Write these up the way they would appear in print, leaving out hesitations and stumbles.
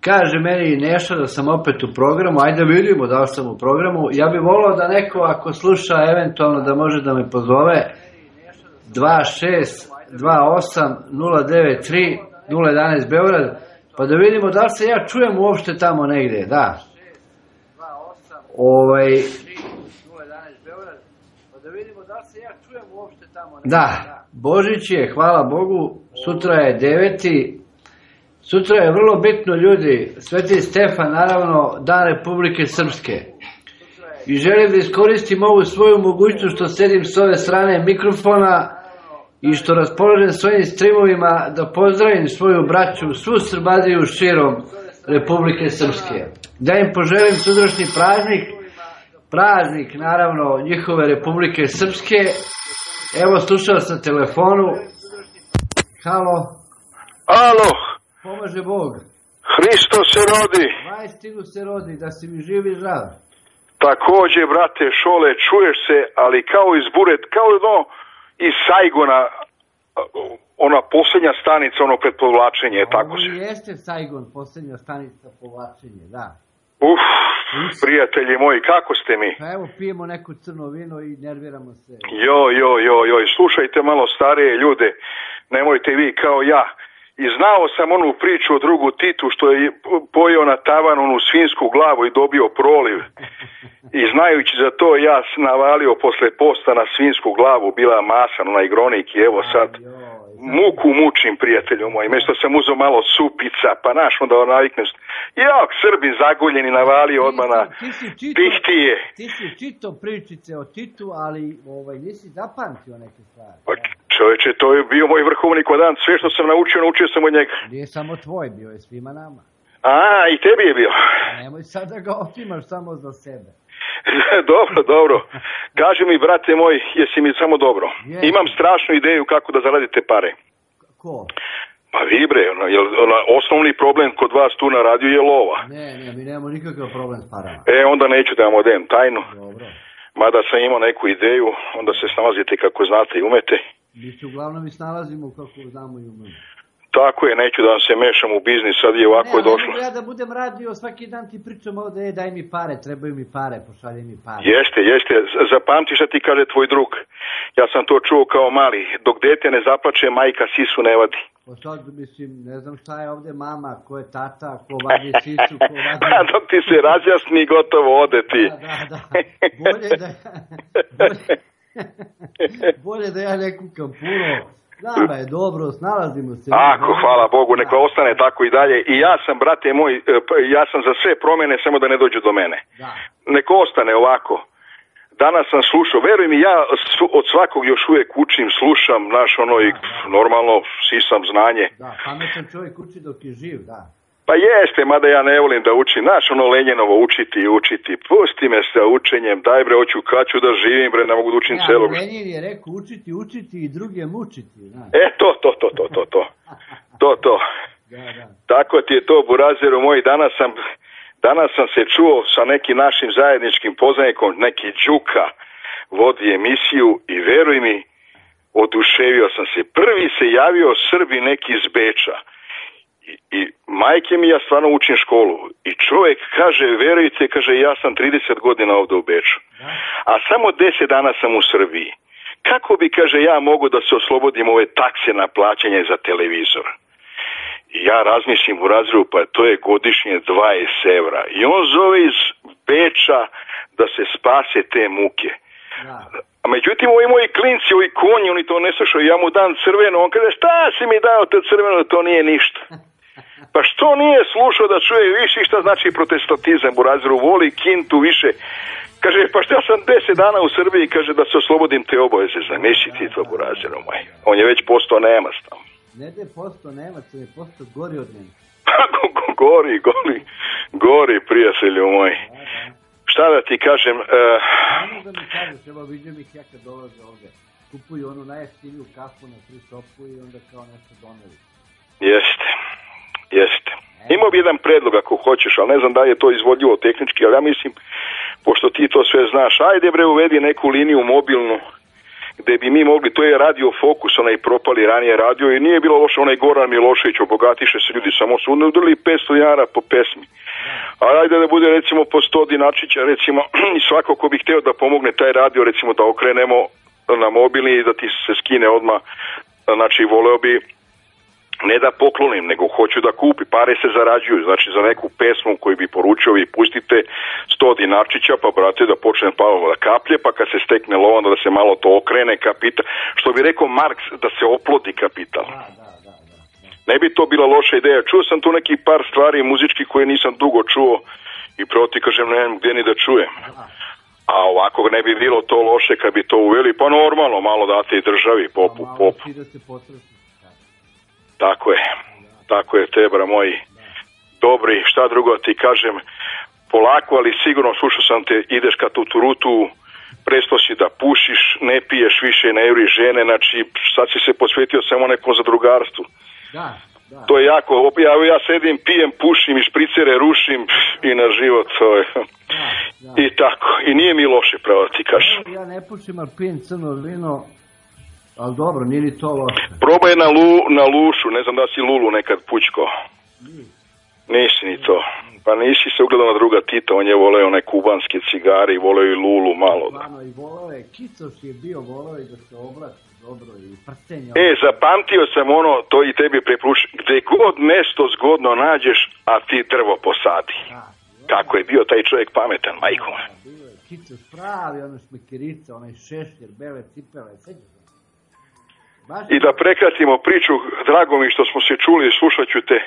kaže meni Neša da sam opet u programu, ajde vidimo da li sam u programu. Ja bih volao da neko ako sluša eventualno da može da me pozove 2628093011 Beograd, pa da vidimo da li se ja čujem uopšte tamo negde, da. Da, Božić je, hvala Bogu, sutra je 9. Sutra je vrlo bitno, ljudi, Sveti Stefan, naravno, Dan Republike Srpske. I želim da iskoristim ovu svoju mogućnost što sedim s ove strane mikrofona i što raspoložem svojim streamovima da pozdravim svoju braću, svu Srbadiju širom Republike Srpske. Da im poželim sutrašnji praznik, naravno, njihove Republike Srpske. Evo, slušao sam telefonu. Halo. Alo. Pomaže Bog. Hristo se rodi. Vajstinu se rodi, da si mi živ i zdrav. Takođe, brate Šole, čuješ se, ali kao iz Buret, kao iz Saigona, ona posljednja stanica, ono pred povlačenje, tako se. Ovo jeste Saigon, posljednja stanica povlačenje, da. Uf, prijatelji moji, kako ste mi? Pa evo, pijemo neku crno vino i nerviramo se. Joj, slušajte malo starije ljude, nemojte vi kao ja. I znao sam onu priču o drugu Titu što je pojeo na tavan onu svinsku glavu i dobio proliv. I znajući za to ja navalio posle posta na svinsku glavu, bila masan, onaj gronik i evo sad muku mučim, prijatelju moj. Mesto sam uzeo malo supica, pa naš onda naviknem. Jak, Srbin zagoljeni navalio odmah na pihtije. Ti si čito pričice o Titu, ali nisi zapamtio neke stvari. Pa čoveče, to je bio moj vrhovni kodant. Sve što sam naučio sam od njega. Nije samo tvoj, bio je svima nama. A, i tebi je bio. Nemoj sad da ga otimaš samo za sebe. Dobro. Kaži mi, brate moj, jesi mi samo dobro. Imam strašnu ideju kako da zaradite pare. Ko? Pa vi bre, osnovni problem kod vas tu na radiju je lova. Ne, mi nemamo nikakav problem s parama. Onda neću da vam odajem tajnu. Dobro. Mada sam imao neku ideju, onda se snalazite kako znate i umete. Mi se uglavnom i snalazimo kako znamo i umemo. Tako je, neću da vam se mešam u biznis, sad je ovako je došlo. Ne, ja da budem radio, svaki dan ti pričam ovde, daj mi pare, trebaju mi pare, pošalje mi pare. Jeste, zapamti šta ti kaže tvoj drug. Ja sam to čuo kao mali, dok dete ne zaplače, majka sisu ne vadi. Pa sad, mislim, ne znam šta je ovde mama, ko je tata, ko vadi sisu, ko vadi... Dok ti se razjasni, gotovo ode ti. Da. Bolje da ja ne kukam puno. Nama je dobro, snalazimo se. Ako, hvala Bogu, neka ostane tako i dalje. I ja sam, brate moj, ja sam za sve promene, samo da ne dođu do mene. Da. Neka ostane ovako. Danas sam slušao, veruj mi, ja od svakog još uvijek učim, slušam, normalno, sisam znanje. Da, pametan čovjek uči dok je živ, da. Pa jeste, mada ja ne volim da učim, Lenjinovo učiti, pusti me sa učenjem, daj bre, kad ću da živim bre, ne mogu da učim celog. Lenjin je rekao učiti i druge mučiti, znaš. To. Da. Tako ti je to, burazeru moj, danas sam se čuo sa nekim našim zajedničkim poznanikom, neki Đuka vodi emisiju i veruj mi, oduševio sam se. Prvi se javio Srbi neki iz Beča. I majke mi, ja stvarno učim školu i čovjek kaže, verujte, kaže, ja sam 30 godina ovdje u Beču, a samo 10 dana sam u Srbiji. Kako bi, kaže, ja mogu da se oslobodim ove takse na plaćanje za televizor? I ja razmislim u razredu, pa to je godišnje 20 evra. I on zove iz Beča da se spase te muke. A međutim, ovi moji klinci, ovi konji, oni to ne slušaju, ja mu dam crveno, on kaže, šta si mi dao to crveno, to nije ništa. Pa što nije slušao da čuje više šta znači protestantizam, burazeru, voli kintu više. Kaže, pa što ja sam 10 dana u Srbiji, kaže, da se oslobodim te obaveze, zamisli ti to, burazeru moj. On je već postao Nemac tamo. Ne da je postao Nemac, on je postao gori od Nemaca. Gori, prijatelju moj. Šta da ti kažem? Samo da mi kažeš, evo vidim ih ja kad dolaze ovde. Kupuju onu najjeftiniju kafu na free shopu i onda kao nešto doneli. Jeste. Imao bi jedan predlog ako hoćeš, ali ne znam da je to izvodljivo tehnički, ali ja mislim, pošto ti to sve znaš, ajde bre uvedi neku liniju mobilnu gde bi mi mogli, to je Radio Fokus, onaj propali ranije radio i nije bilo loše, onaj Goran Milošević, obogatiše se ljudi, samo su udrili 500 dinara po pesmi. A ajde da bude recimo po 100 dinačića, recimo, i svako ko bi hteo da pomogne taj radio, recimo da okrenemo na mobilni i da ti se skine odmah, znači voleo bi ne da poklonim, nego hoću da kupi, pare se zarađuju, znači za neku pesmu koju bi poručio vi pustite 100 dinarčića, pa brate da počne da kaplje, pa kad se stekne lova da se malo to okrene kapital, što bi rekao Marks, da se oplodi kapital. Ne bi to bila loša ideja, čuo sam tu neki par stvari muzički koje nisam dugo čuo i proti kažem ne znam gdje ni da čujem. A ovako ne bi bilo to loše kad bi to uveli, pa normalno malo date i državi, popu. Tako je, tebra moji dobri, šta drugo ti kažem, polako, ali sigurno slušao sam te, ideš ka tu rutu, presto si da pušiš, ne piješ više, ne juriš žene, znači sad si se posvetio samo nekom zadrugarstvu. Da. To je jako, ja sedim, pijem, pušim i špricere rušim i na život to je. I tako, i nije mi loše pravo ti kažem. Ja ne pušim, ali pijem crno vino. Ali dobro, nije ni to loše. Probaj na lušu, ne znam da si lulu nekad pućko. Nisi ni to. Pa nisi se ugledao na druga Tita, on je voleo one kubanske cigare i voleo i lulu malo. Stvarno, i voleo je, Kicoš je bio, voleo i da se oblači dobro i prstenja. Zapamtio sam ono, to i tebi preporučujem, gde god mesto zgodno nađeš, a ti drvo posadi. Kako je bio taj čovjek pametan, majko. Bio je Kicoš pravi, ono šmekerica, onaj šešljer, bele cipele, sećaš? I da prekratimo priču, drago mi što smo se čuli i slušat ću te.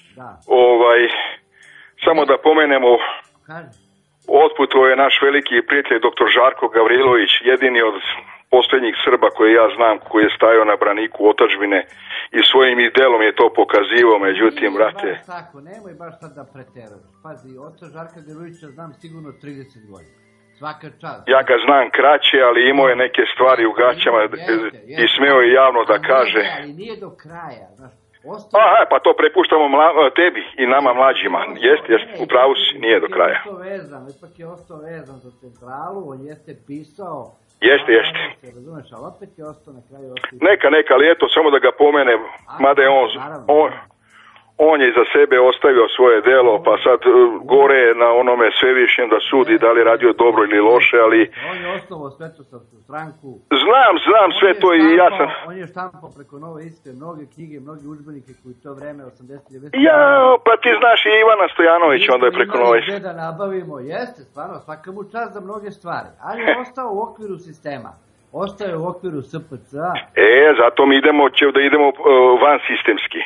Samo da pomenemo, otputovao je naš veliki prijatelj dr. Žarko Gavrilović, jedini od posljednjih Srba koje ja znam, koji je stajao na braniku otadžbine i svojim i delom je to pokazivao, međutim, brate. Baš tako, nemoj baš sad da preteraš. Pazi, oca Žarka Gavrilovića znam sigurno 30 godina. Svaka čast. Ja ga znam kraće, ali imao je neke stvari u gaćama i smeo je javno da kaže. Ali nije do kraja, znaš. Pa to prepuštamo tebi i nama mlađima. Jeste, upravo si, nije do kraja. Ipak je ostao vezan za centralu, on jeste pisao. Jeste. Razumeš, ali opet je ostao na kraju. Neka, ali eto, samo da ga pomenem, mada je on je iza sebe ostavio svoje delo, pa sad gore na onome svevišnjem da sudi da li radio dobro ili loše, ali... On je osnovao Svetosavsku stranku. Znam sve to i ja sam... On je štampao preko Nove Iskre mnoge knjige, mnoge udžbenike koji to vreme 80-90... Pa ti znaš i Ivana Stojanović onda je preko Nove Iskre. Gde da nabavimo, jeste, stvarno, svaka mu čast za mnoge stvari, ali je ostao u okviru sistema. Ostao je u okviru SPC-a. Zato mi da idemo van sistemski.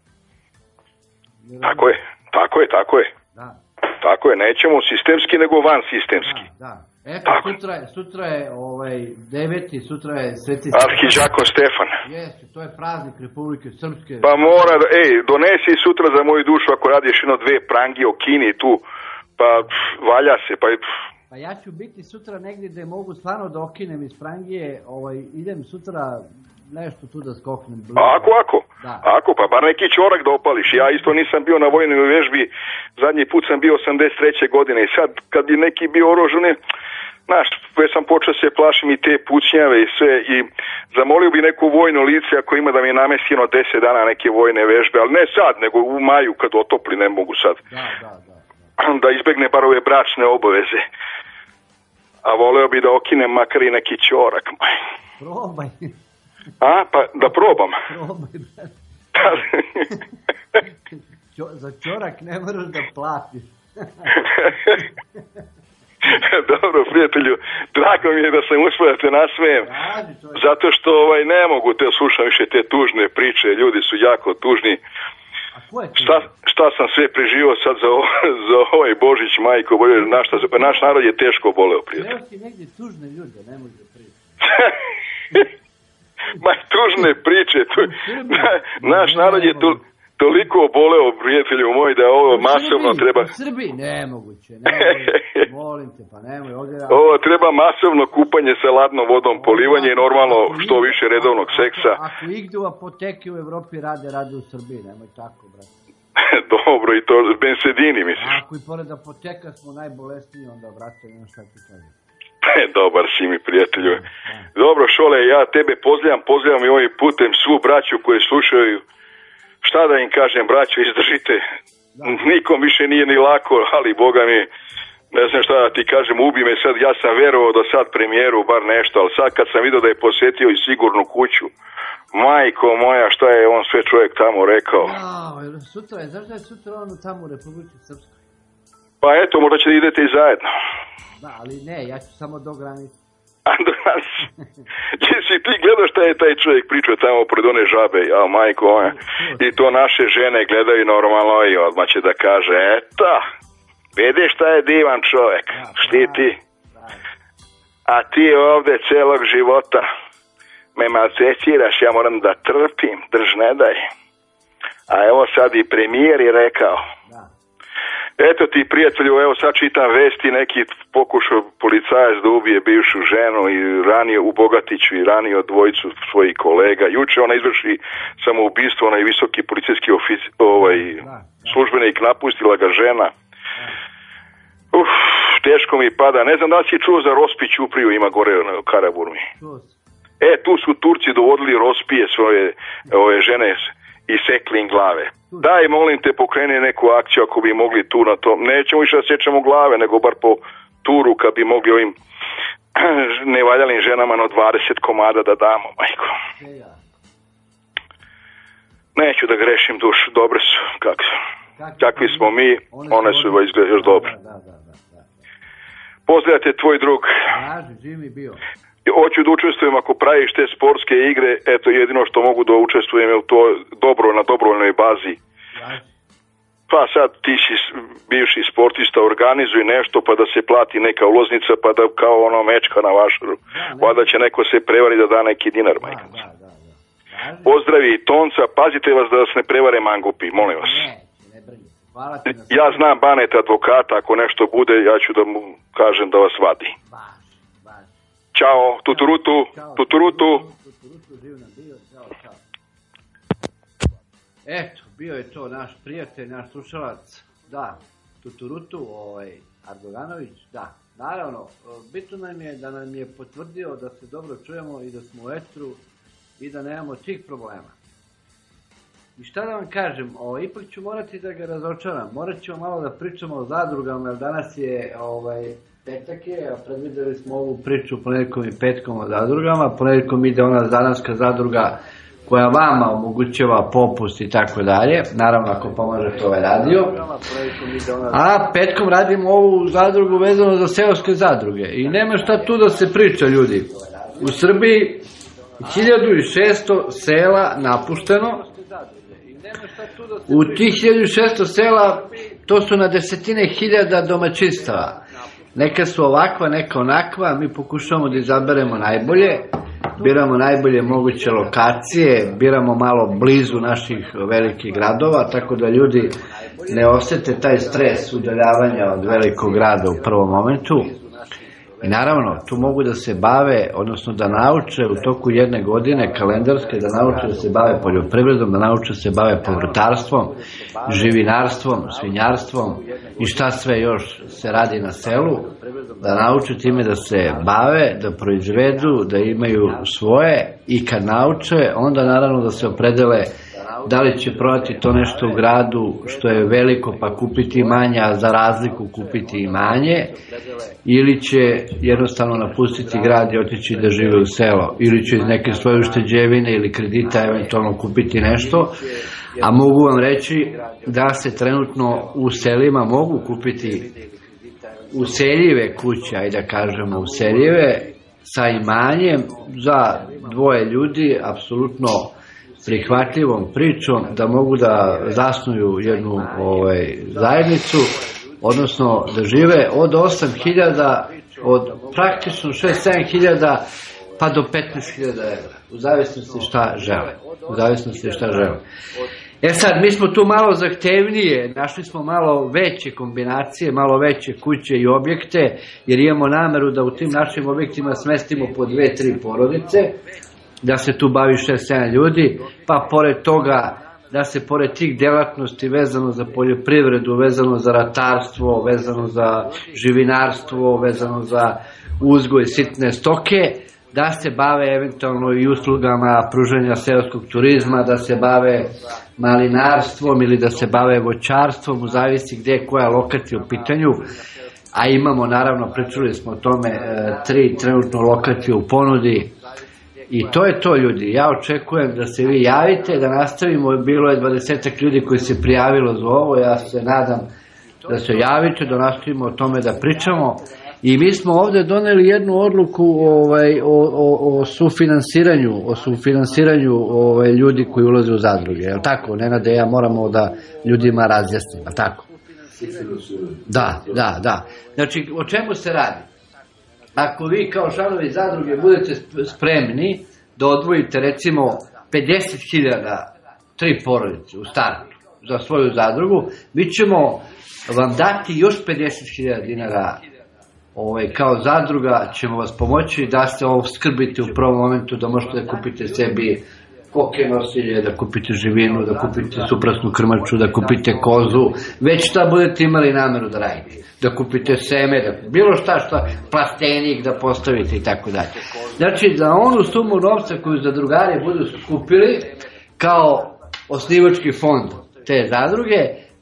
Tako je. Da. Tako je, nećemo sistemski, nego van sistemski. Da. Eto, sutra je 9. sutra je Sveti Arhidžakon Stefan. Jeste, to je praznik Republike Srpske. Pa mora, donesi sutra za moju dušu ako radiš dve prangi o Kini tu, pa valja se, Pa ja ću biti sutra negdje gde mogu stvarno da okinem iz prangije, idem sutra nešto tu da skoknem. Ako, pa bar neki čorak da opališ. Ja isto nisam bio na vojnoj vežbi, zadnji put sam bio 83. godine i sad kad bi neki bio oružan, znaš, već sam počeo se plašim i te pucnjave i sve i zamolio bi neko vojno lice ako ima da mi je namestino 10 dana neke vojne vežbe, ali ne sad, nego u maju kad otopli, ne mogu sad. Da izbegne bar ove bračne obaveze. A voleo bi da okinem makar i neki čorak. Probaj. Pa da probam. Probaj, za čorak ne moraš da platiš. Dobro, prijatelju, drago mi je da sam uspio da te nasmejem, zato što ne mogu te slušam više te tužne priče, ljudi su jako tužni. Šta sam sve preživao sad za ovaj Božić, majko, naš narod je teško boleo, prijatelj. Treba si negdje tužne ljude, ne može da priča. Tužne priče, naš narod je toliko oboleo, prijatelju moj, da ovo masovno treba... U Srbiji? Nemoguće, molim te, pa nemoj ovdje... Ovo treba masovno kupanje sa ladnom vodom, polivanje i normalno što više redovnog seksa. Ako igdu apoteke u Evropi rade u Srbiji, nemoj tako, brate. Dobro, i to bensedini, misliš? Ako i pored apoteka smo najbolesniji, onda, brate, nema šta ti kažem. Dobar si mi, prijatelju. Dobro, Šole, ja tebe pozdravljam i ovim putem svu braću koji slušaju. Šta da im kažem, braćo, izdržite. Nikom više nije ni lako, ali Boga mi, ne znam šta da ti kažem, ubi me sad. Ja sam verovao do sad premijeru bar nešto, ali sad kad sam vidio da je posjetio i sigurnu kuću, majko moja, šta je on sve čovjek tamo rekao. Sutra je, znaš da je sutra on tamo u Republici Srpskoj? Pa eto, možda će da idete i zajedno. Da, ali ne, ja ću samo do granice. A do granice? Jesi ti gledao šta je taj čovjek pričao tamo pred one žabe, ja majko moja. I to naše žene gledaju normalno i odmah će da kaže, eto, vidiš šta je divan čovjek, štiti. A ti ovde celog života me maltretiraš, ja moram da trpim, drž ne daj. A evo sad i premijer je rekao. Eto ti, prijatelju, evo sad čitam vesti, neki pokušao policajac da ubije bivšu ženu i ranio u Bogatiću i ranio dvojicu svojih kolega. Juče ona izvrši samoubistvo, onaj visoki policijski službenik, napustila ga žena. Teško mi pada. Ne znam da li si čuo za Rospić Upriju, ima gore na Karaburmi. Tu su Turci dovodili Rospije svoje ove žene i sekli im glave. Daj, molim te, pokreni neku akciju ako bi mogli tu na tom. Nećemo više da sečemo glave, nego bar po turu kad bi mogli ovim nevaljalim ženama na 20 komada da damo, majko. Neću da grešim dušu, dobre su, kakvi smo mi, one su izgleda još dobre. Pozdravite tvoj drug. Hoću da učestvujem ako praviš te sportske igre, eto jedino što mogu da učestvujem je to dobro na dobrovoljnoj bazi. Pa sad ti si bivši sportista, organizuj nešto pa da se plati neka ulaznica pa da kao ono mečka na vašaru. Pa da će neko se prevari da da neki dinar, majka. Pozdravi Tonca, pazite vas da vas ne prevare mangupi, molim vas. Ja znam Banet advokata, ako nešto bude ja ću da mu kažem da vas vadi. Ćao, tuturutu, tuturutu. Eto, bio je to naš prijatelj, naš slušalac, da, tuturutu, Ardoganović, da. Naravno, bitno nam je da nam je potvrdio da se dobro čujemo i da smo u etru i da nemamo tih problema. I šta da vam kažem, ipak ću morati da ga razočaram, morat ćemo malo da pričamo o zadrugama, jer danas je petak je, a predvideli smo ovu priču ponedjeljkom i petkom o zadrugama, ponedjeljkom ide ona zanatska zadruga koja vama omogućava popust i tako dalje, naravno ako pomožete ovaj radio, a petkom radimo ovu zadrugu vezano za seoske zadruge i nema šta tu da se priča, ljudi. U Srbiji 1600 sela napušteno, u tih 1600 sela to su na desetine hiljada domaćinstava. Neka su ovakva, neka onakva, mi pokušavamo da izaberemo najbolje, biramo najbolje moguće lokacije, biramo malo blizu naših velikih gradova, tako da ljudi ne osjete taj stres udaljavanja od velikog grada u prvom momentu. I naravno, tu mogu da se bave, odnosno da nauče u toku jedne godine kalendarske, da nauče da se bave poljoprivredom, da nauče da se bave povrtarstvom, živinarstvom, svinjarstvom i šta sve još se radi na selu, da nauče time da se bave, da proizvedu, da imaju svoje i kad nauče, onda naravno da se opredele da li će prodati to nešto u gradu što je veliko pa kupiti manje, a za razliku kupiti i manje, ili će jednostavno napustiti grad i otići da žive u selo, ili će iz neke svoje ušteđevine ili kredita eventualno kupiti nešto, a mogu vam reći da se trenutno u selima mogu kupiti useljive kuće, ajde da kažemo useljive, sa imanjem za dvoje ljudi, apsolutno prihvatljivom pričom da mogu da zasnuju jednu zajednicu, odnosno da žive od 8.000, od praktično 6-7.000 pa do 15.000 evra, u zavisnosti šta žele. Sad, mi smo tu malo zahtevnije, našli smo malo veće kombinacije, malo veće kuće i objekte, jer imamo nameru da u tim našim objektima smestimo po 2-3 porodice, da se tu bavi 6-7 ljudi, pa pored toga da se pored tih delatnosti vezano za poljoprivredu, vezano za ratarstvo, vezano za živinarstvo, vezano za uzgoj sitne stoke, da se bave eventualno i uslugama pružanja seoskog turizma, da se bave malinarstvom ili da se bave voćarstvom, u zavisi gde je koja lokacija u pitanju, a imamo naravno, pričuli smo o tome, 3 trenutno lokacije u ponudi. I to je to, ljudi. Ja očekujem da se vi javite, da nastavimo. Bilo je 20 ljudi koji se prijavilo za ovo. Ja se nadam da se javite, da nastavimo o tome da pričamo. I mi smo ovde doneli jednu odluku o sufinansiranju ljudi koji ulaze u zadruge. Je li tako? Nenade, ja moramo da ljudima razjasnim. Je li tako? Da. Znači, o čemu se radi? Ako vi kao članovi zadruge budete spremni da odvojite recimo 50.000, 3 porodice u startu za svoju zadrugu, mi ćemo vam dati još 50.000 dinara kao zadruga, ćemo vas pomoći da se skrbite u prvom momentu, da možete da kupite sebi koke nosilje, da kupite živinu, da kupite suprasnu krmaču, da kupite kozu, već šta budete imali nameru da radite. Da kupite seme, bilo šta, plastenik da postavite i tako dalje. Znači, za onu sumu novca koju zadrugari budu skupili kao osnivački fond te zadruge,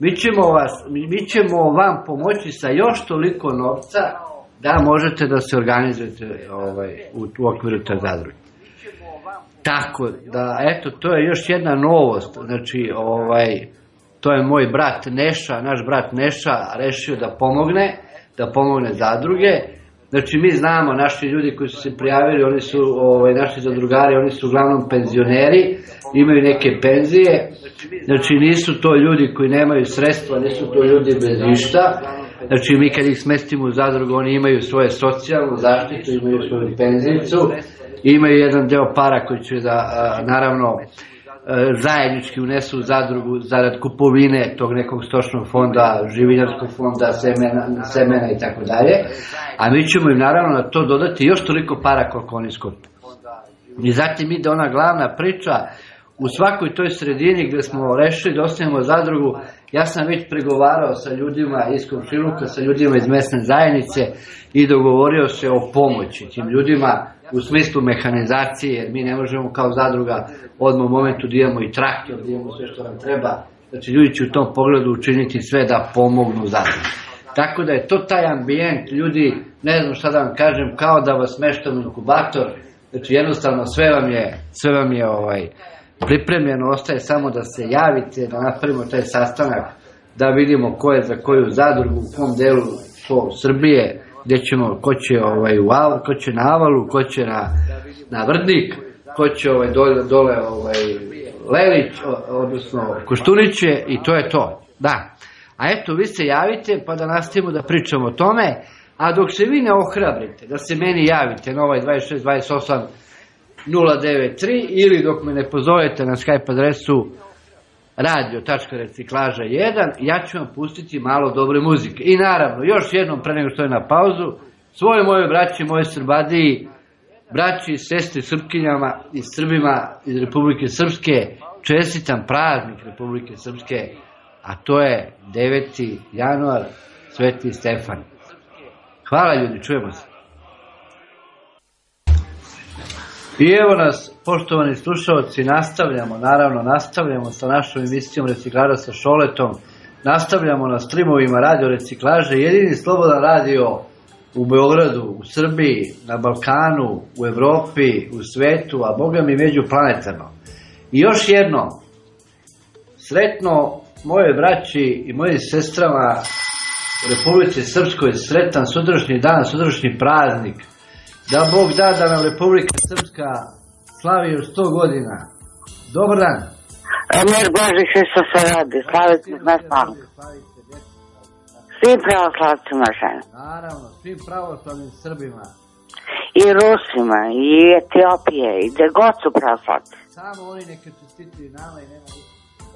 mi ćemo vam pomoći sa još toliko novca da možete da se organizujete u okviru te zadruge. Tako da, eto, to je još jedna novost, znači, to je moj brat Neša, naš brat Neša rešio da pomogne zadruge. Znači, mi znamo, naši ljudi koji su se prijavili, oni su, naši zadrugari, oni su uglavnom penzioneri, imaju neke penzije, znači nisu to ljudi koji nemaju sredstva, nisu to ljudi bez ništa. Znači, mi kad ih smestimo u zadrugu, oni imaju svoje socijalnu zaštitu, imaju svoju penzijicu, imaju jedan deo para koji će da, naravno, zajednički unesu u zadrugu zarad kupovine tog nekog stočnog fonda, živinarskog fonda, semena i tako dalje, a mi ćemo im naravno na to dodati još toliko para koliko oni skupe. I zatim ide ona glavna priča, u svakoj toj sredini gde smo rešili da ostavimo zadrugu, ja sam već pregovarao sa ljudima iz komšiluka, sa ljudima iz mesne zajednice i dogovorio se o pomoći tim ljudima u smislu mehanizacije, jer mi ne možemo kao zadruga odmah u momentu da imamo i traktor, da imamo sve što nam treba. Znači, ljudi će u tom pogledu učiniti sve da pomognu zadrugu. Tako da je to taj ambijent, ljudi, ne znam šta da vam kažem, kao da vas meštamo u inkubator, znači jednostavno sve vam je pripremljeno, ostaje samo da se javite, da napravimo taj sastanak, da vidimo ko je za koju zadrugu, u kom delu Srbije, gde ćemo, ko će na Avalu, ko će na Vrdnik, ko će dole Lelić, odnosno Koštuniće, i to je to. Da. A eto, vi se javite pa da nastavimo da pričamo o tome, a dok se vi ne ohrabrite, da se meni javite na ovaj 26 28 093 ili dok me ne pozovete na Skype adresu radio.reciklaža1, ja ću vam pustiti malo dobre muzike. I naravno, još jednom pre nego što je na pauzu, svoje moje braći, moje Srbadiji, braći i sestri Srpkinjama i Srbima iz Republike Srpske, čestitam praznik Republike Srpske, a to je 9. januar, Sveti Stefan. Hvala ljudi, čujemo se. I evo nas, poštovani slušalci, nastavljamo sa našom emisijom Reciklaža sa Šoletom, nastavljamo na streamovima Radio Reciklaže, jedini slobodan radio u Beogradu, u Srbiji, na Balkanu, u Evropi, u svetu, a boga mi međuplanetarno. I još jednom, sretno moje braći i mojim sestrama u Republici Srpskoj, sretan sutrašnji dan, sutrašnji praznik, da Bog da nam Republika Srpska slavi još 100 godina. Dobar dan. Mir Boži što se radi, slaviti na slavu. Svim pravoslavcima žena. Naravno, svim pravoslavnim Srbima. I Rusima, i Etiopije, i gde god su pravoslavci. Samo oni neka čestituju nama i nema ništa.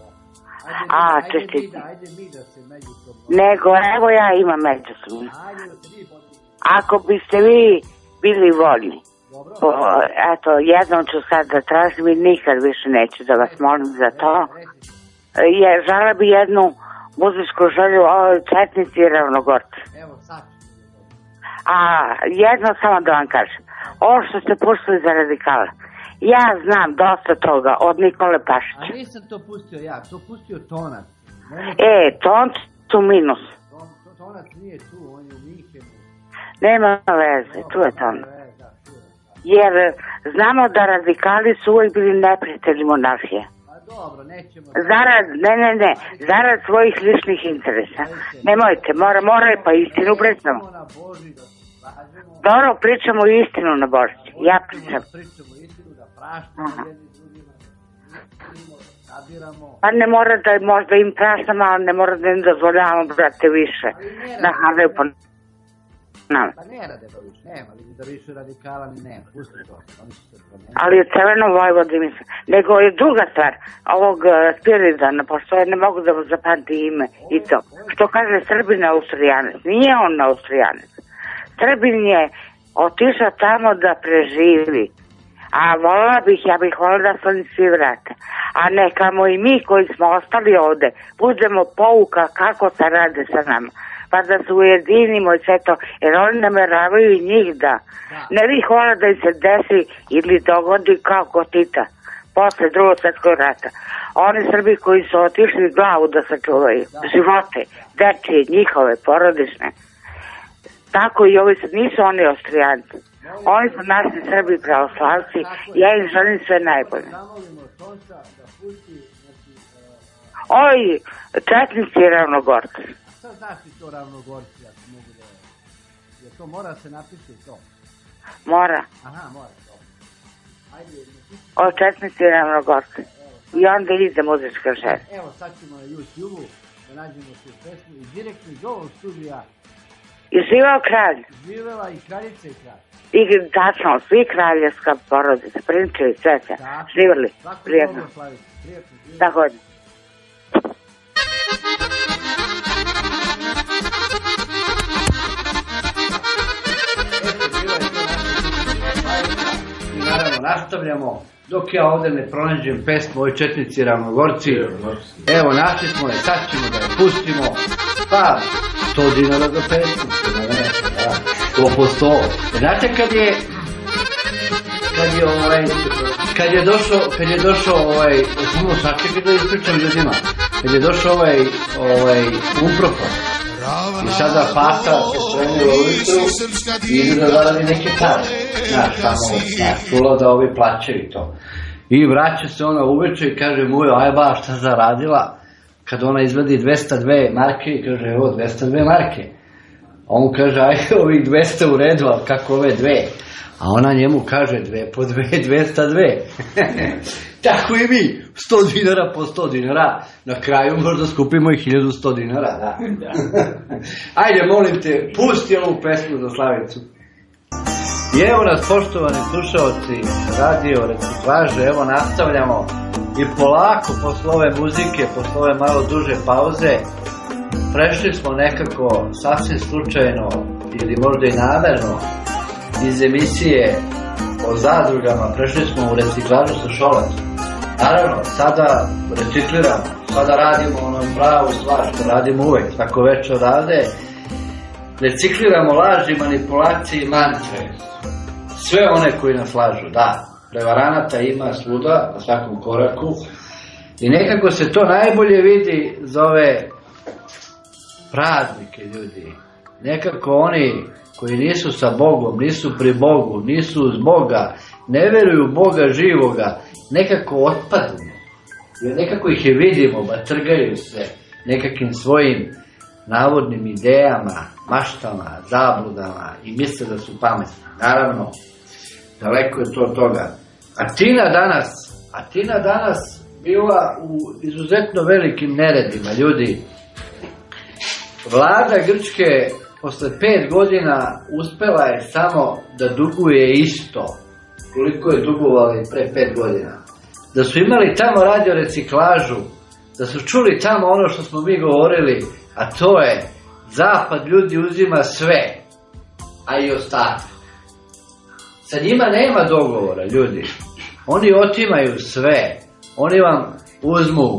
Ajde mi da se međusobno. Nego, evo ja imam međusobno. Ako biste vi bili voljni. Eto, jednom ću sad da tražim i nikad više neću da vas molim za to. žele bi jednu muzičku želju o Četnici i Ravnogorci. Evo sad. A jedno samo da vam kažem. Ovo što ste pustili za radikale. Ja znam dosta toga od Nikole Pašića. A nisam to pustio ja, to pustio Tonac. Tonac tu minus. Tonac nije tu, on je u Minhenu. Nema veze, tu je Tonac. Jer znamo da radikali su uvijek bili neprijatelji monarhije. Dobro, nećemo... Zarad svojih ličnih interesa. Nemojte, mora pa istinu pričamo. Dobro, pričamo istinu na Božić. Ja pričam. Pričamo istinu, da praštamo jedni drugima, sabiramo. Pa ne mora da možda im praštamo, ali ne mora da im dozvoljavamo, brate, više. Na Haveju po nama. Pa ne rade to više, nema, da više radikala ni nema, pusti to, oni su se promenili. Ali je Crveno Vojvodi, mislim. Nego je druga stvar, ovog Spiridana, pošto ja ne mogu da zapamti ime i to. Što kaže Srbin Austrijanec, nije on Austrijanec. Srbin je otišao tamo da preživi. A ja bih volila da se oni svi vrate. A nekamo i mi koji smo ostali ovde, budemo pouka kako se rade sa nama. Pa da se ujedinimo i sve to, jer oni nameravaju i njih da. Ne bih volila da im se desi ili dogodi kao kod Tita, posle Drugog svjetskog rata. Oni Srbi koji su otišli glavu da sačuvaju, živote, dečije, njihove, porodične. Tako i ovi nisu oni Austrijanci. Oni su naši Srbi pravoslavci. Ja im želim sve najbolje. Oj, Četnici i Ravnogorci. Šta znači to Ravnogorci, ako mogu da... Jer to mora se napisati to? Mora. Aha, mora. Ajde. O Četnici i Ravnogorci. I onda ide muzička želja. Evo, sad ćemo na YouTube-u da nađemo tu pesmu i direktno iz ovog studija. I živao kralj. Živela i kraljica i kralj. I tačno, svi kraljevska porodica, prinčevi, sve se. Živali. Prijetno. Također. I naravno nastavljamo. Dok ja ovdje ne pronađem pesmu Oj Četnici i Ravnogorci, evo našli smo je, sad ćemo da je pustimo, pa 100 dinara za pesmu, 100 po 100. Znate kad je došao samo sačekaj da ispričam ljudima, kad je došao Umprofa i sada Pata se spremio u litru i idu da zaradi neke pare. Znaš, tamo, čulo da ovi plaćaju to. I vraća se ona uveče i kaže mu, ajba, šta zaradila? Kad ona izvadi 202 marke i kaže, evo, 202 marke. A on kaže, aj, ovih 200 u redu, ali kako ove dve? A ona njemu kaže, 2 po 2, 202. Tako i mi, 100 dinara po 100 dinara. Na kraju možda skupimo i 1100 dinara, da. Ajde, molim te, pusti ovu pesmu za Slavicu. I evo nas, poštovani slušaoci radio Reciklaže, evo nastavljamo i polako posle ove muzike, posle ove malo duže pauze, prešli smo nekako sasvim slučajno ili možda i namerno iz emisije o zadrugama, prešli smo u Reciklažu sa Šolacom. Naravno, sada recikliramo, sada radimo ono pravu stvar što radimo uvek, svako večer rade, recikliramo laži, manipulacije i mantre. Sve one koji nas lažu, da, prevaranata ima svuda, na svakom koraku i nekako se to najbolje vidi za ove praznike ljudi. Nekako oni koji nisu sa Bogom, nisu pri Bogu, nisu uz Boga, ne veruju Boga živoga, nekako otpadnu. Jer nekako ih je vidimo, ba trgaju se nekakvim svojim navodnim idejama, maštama, zabludama i misle da su pametni. Naravno, daleko je to od toga. A Tina danas bila u izuzetno velikim neredima, ljudi. Vlada Grčke posle 5 godina uspela je samo da duguje isto koliko je dugovali pre 5 godina. Da su imali tamo radio reciklažu, da su čuli tamo ono što smo mi govorili, a to je Zapad ljudi uzima sve, a i ostatak. Sa njima nema dogovora, ljudi. Oni otimaju sve. Oni vam uzmu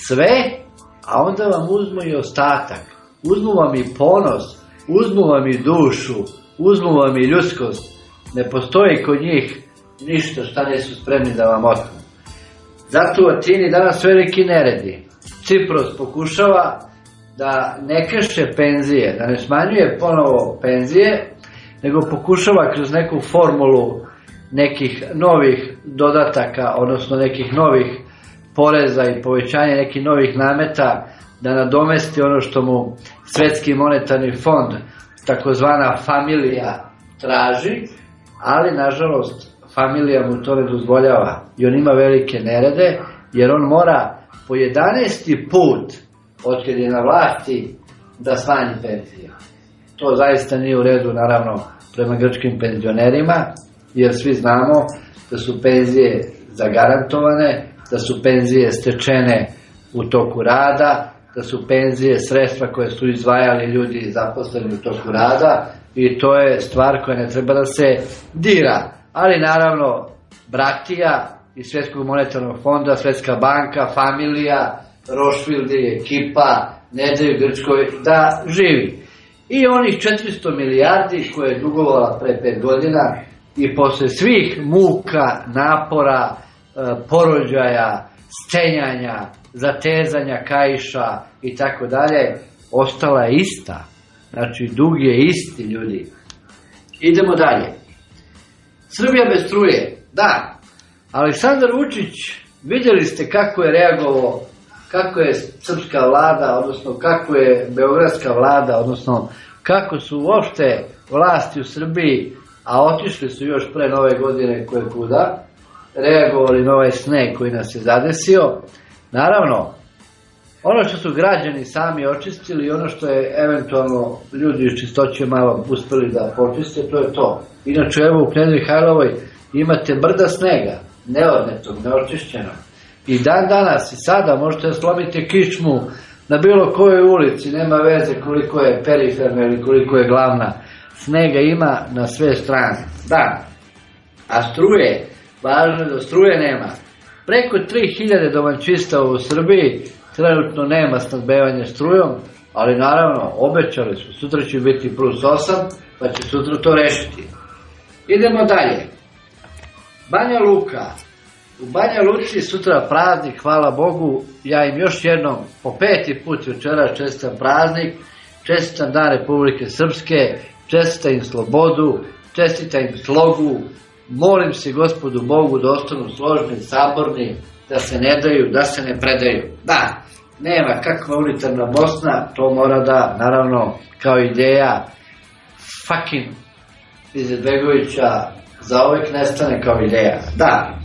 sve, a onda vam uzmu i ostatak. Uzmu vam i ponos, uzmu vam i dušu, uzmu vam i ljudskost. Ne postoji kod njih ništa šta nisu spremni da vam otmu. Zato u Atini danas veliki neredi. Cipros pokušava da ne kreše penzije, da ne smanjuje ponovo penzije, nego pokušava kroz neku formulu nekih novih dodataka, odnosno nekih novih poreza i povećanja nekih novih nameta da nadomesti ono što mu Svetski monetarni fond, takozvana familija, traži, ali nažalost familija mu to ne dozvoljava i on ima velike nerede jer on mora po 11. put otkad je na vlasti da smanji penzije. To zaista nije u redu, naravno, prema grčkim penzionerima, jer svi znamo da su penzije zagarantovane, da su penzije stečene u toku rada, da su penzije sredstva koje su izdvajali ljudi zaposleni u toku rada i to je stvar koja ne treba da se dira. Ali naravno, bratija iz Svetskog monetarnog fonda, Svetska banka, familija, Rothschild i ekipa ne daju Grčkoj da živi. I onih 400 milijardi koje je dugovala pre 5 godina i posle svih muka, napora, porođaja, stenjanja, zatezanja kaiša i tako dalje, ostala je ista. Znači, dug je isti, ljudi. Idemo dalje. Srbija bez struje, da. Aleksandar Vučić, vidjeli ste kako je reagovao, kako je srpska vlada, odnosno kako je beogradska vlada, odnosno kako su uopšte vlasti u Srbiji, a otišli su još pre nove godine koje kuda, reagovali na ovaj sneg koji nas je zadesio. Naravno, ono što su građani sami očistili i ono što je eventualno ljudi iz čistoće malo uspeli da počiste, to je to. Inače, evo u Knez Mihajlovoj imate brda snega, neodnetog, neočišćenog. I dan danas i sada možete da slomite kičmu na bilo kojoj ulici, nema veze koliko je periferna ili koliko je glavna. Snega ima na sve strane. Da, a struje, važno je da struje nema. Preko 3000 domaćinstava u Srbiji trenutno nema snabdevanje strujom, ali naravno obećali su, sutra će biti plus 8, pa će sutra to rešiti. Idemo dalje. Banja Luka. U Banja Luci sutra praznik, hvala Bogu, ja im još jednom po 5. put večeras čestitam praznik, čestitam Dan Republike Srpske, čestitam im slobodu, čestitam im slogu, molim se Gospodu Bogu da ostanu složni, saborni, da se ne daju, da se ne predaju. Da, nema kakva unitarna Bosna, to mora da, naravno, kao ideja fucking Izetbegovića zauvek nestane kao ideja. Da,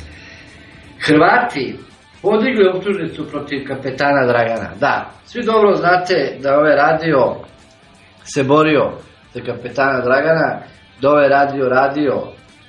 Hrvati podigli optužnicu protiv kapetana Dragana. Da, svi dobro znate da ovaj radio se borio za kapetana Dragana, da ovaj radio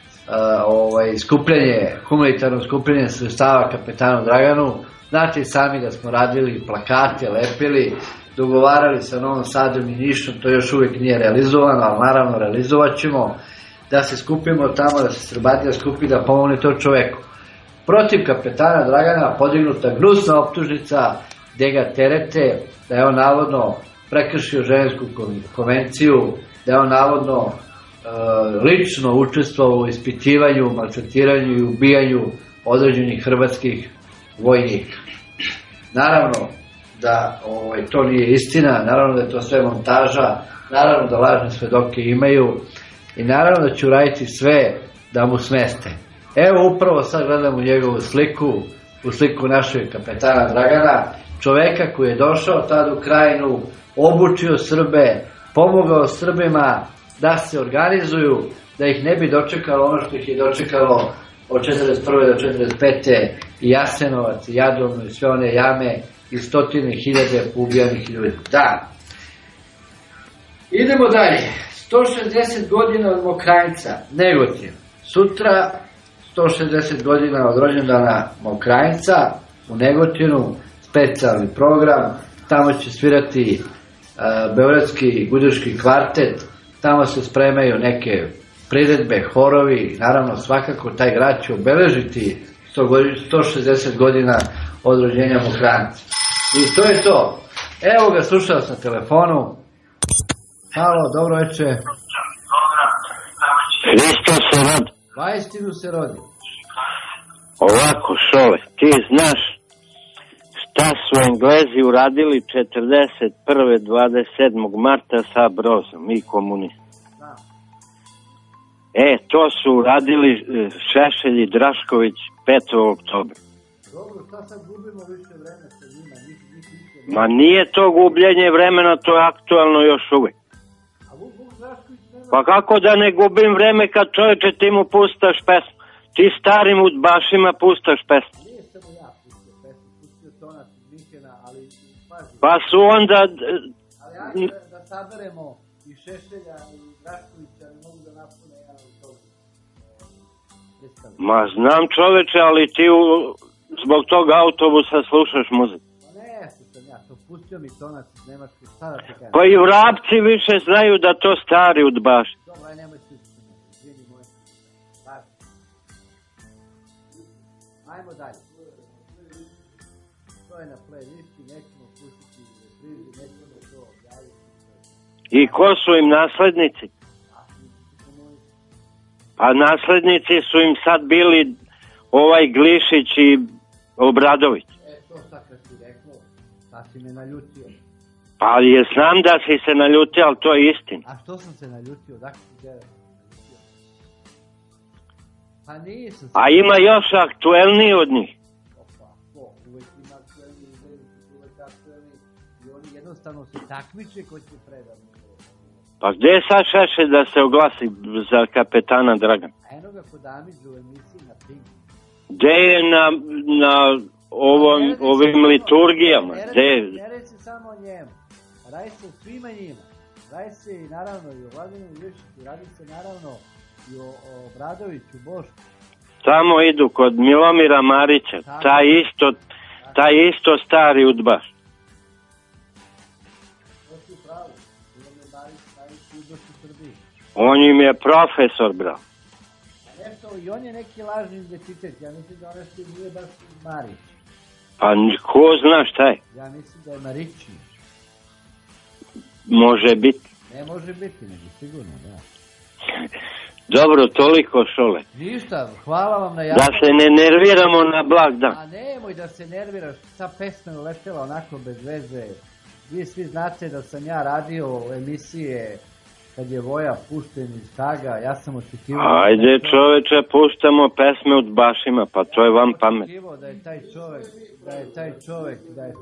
humanitarno skupljenje sredstava kapetanu Draganu. Znate i sami da smo radili plakate, lepili, dogovarali sa Novom Sadom i Nišom, to još uvijek nije realizovano, ali naravno realizovat ćemo, da se skupimo tamo, da se Srbatija skupi, da pomogne to čoveku. Protiv kapetana Dragana podignuta gnusna optužnica gde ga terete da je on navodno prekršio Ženevsku konvenciju, da je on navodno lično učestvovao u ispitivanju, maltretiranju i ubijanju određenih hrvatskih vojnika. Naravno da to nije istina, naravno da je to sve montaža, naravno da lažne svedoke imaju i naravno da će uraditi sve da mu smeste. Evo upravo sad gledamo njegovu sliku, u sliku našeg kapetana Dragana, čoveka koji je došao tad u Krajinu, obučio Srbe, pomogao Srbima da se organizuju, da ih ne bi dočekalo ono što ih je dočekalo od 1941. do 1945. i Jasenovac, i Jadovno, i sve one jame i 100.000 ubijanih ljudi. Da. Idemo dalje. 160 godina od Mokranjca, Negotin. Sutra 160 godina od rođendana Mokranjca u Negotinu, specijalni program, tamo će svirati beogradski gudiški kvartet, tamo se spremaju neke priredbe, horovi, naravno svakako taj grad će obeležiti 160 godina od rođenja Mokranjca. I to je to. Evo ga, slušao sam na telefonu. Halo, dobro večer. Hristo se rodi. Vaistinu se rodi. Ovako, Šole, ti znaš šta su Englezi uradili 41. 27. marta sa Brozom i komunisti? To su uradili Šešelj i Drašković 5. oktobra. Dobro, šta sad gubimo više vremena sa njima? Ma nije to gubljenje vremena, to je aktualno još uvek. Pa kako da ne gubim vreme kad čoveče ti mu pustaš pesmu? Ti starim udbašima pustaš pesmu. Nije samo ja pustio pesmu, pustio Tonac iz Minhena, ali pazi. Pa su onda... Ali ajde da saberemo i Šešelja i Draškovića, ne mogu da napune jedan autobus. Ma znam čoveče, ali ti zbog tog autobusa slušaš muziku. Ne, slušam ja, to pustio mi Tonac iz Nemačke, šta da ti kažem? Pa i vrapci više znaju da to stari udbaš. Dobro, aj nemoj sviđati, izvini moje. Ajmo dalje. To je na playlisti, nećemo pustiti priži, nećemo to objaviti. I ko su im naslednici? Pa naslednici su im sad bili ovaj Glišić i Obradović. To sad kad si rekao, sad si me naljutio. Pa je znam da si se naljutio, ali to je istina. A što sam se naljutio? Dakle si gledao? Pa nisam se... A ima još aktuelniji od njih. Opa, uvek ima aktuelniji, uvek aktuelniji. I oni jednostavno se takmiče ko će predati. Pa gde je sad Šešelj da se oglasi za kapetana Dragana? A eno ga kod Amidžu u emisiji na Pinku. Gde je na ovim liturgijama? Ne reci samo o njemu. Radi se o svima njima. Radi se i naravno i o Vladinu Ilišiću, radi se naravno i o Obradoviću, Bošku. Tamo idu kod Milomira Marića, taj isto stari udbaš. To si pravo. Milomir Marić, najviši udbaš u Srbiji. On im je profesor, bro. Nešto, i on je neki lažni identitet. Ja mislim da ono što nije baš Marić. Pa ko zna šta je? Ja mislim da je Marićni. Može biti. Ne može biti, nego sigurno, da. Dobro, toliko Šole. Ništa, hvala vam na javnosti. Da se ne nerviramo na blag dan. A nemoj da se nerviraš, ta pesma je uletela onako bez veze. Vi svi znate da sam ja radio emisije kad je Voja pušten iz Haga, ja sam očekivao... Ajde čoveče, puštamo pesme od bašima, pa to je vam pamet. Da je taj čovek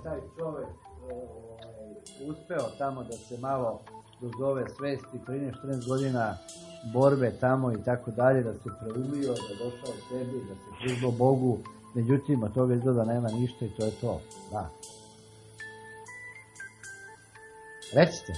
uspeo tamo da se malo dozove svesti, 13-14 godina borbe tamo i tako dalje, da se preumio, da došao u sebi, da se prizvao Bogu, međutim, od toga izgleda nema ništa i to je to, da. Recite.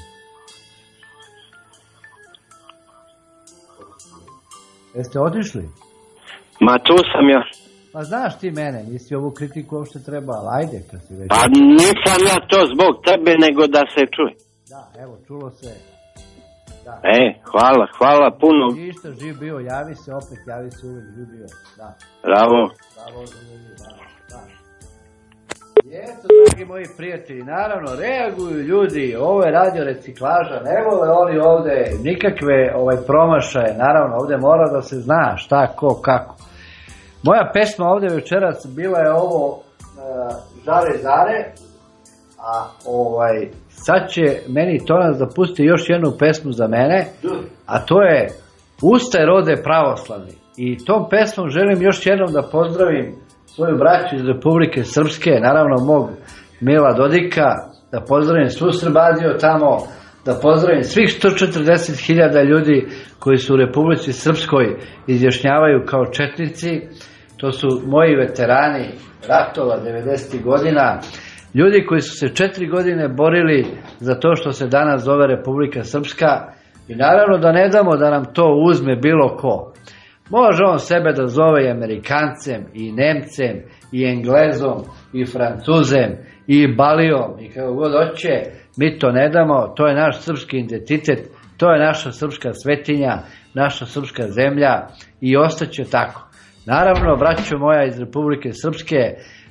Jeste otišli? Ma tu sam još. Pa znaš ti mene, nisi ovu kritiku uopšte treba, ali ajde kad si već... Pa nisam ja to zbog tebe, nego da se čuje. Da, evo, čulo se. Da. Hvala puno. Ništa, živ bio, javi se opet, javi se uvek, živ bio, da. Bravo. Bravo, da. Jesu, dragi moji prijatelji, naravno, reaguju ljudi, ovo je radio reciklaža, ne vole oni ovde nikakve promašaje, naravno, ovde mora da se zna šta, ko, kako. Moja pesma ovde večeras bila je ovo Žare zare, a sad će meni Tonac da pusti još jednu pesmu za mene, a to je Ustaj rode pravoslavni. I tom pesmom želim još jednom da pozdravim svoju braću iz Republike Srpske, naravno mog Mila Dodika, da pozdravim svu Srbaziju tamo, da pozdravim svih 140.000 ljudi koji su u Republici Srpskoj izjašnjavaju kao četnici. To su moji veterani ratova 90. godina, ljudi koji su se 4 godine borili za to što se danas zove Republika Srpska i naravno da ne damo da nam to uzme bilo ko. Može on sebe da zove i Amerikancem, i Nemcem, i Englezom, i Francuzem, i Balijom, i kako god hoće, mi to ne damo, to je naš srpski identitet, to je naša srpska svetinja, naša srpska zemlja i ostaće tako. Naravno, braćo moja iz Republike Srpske,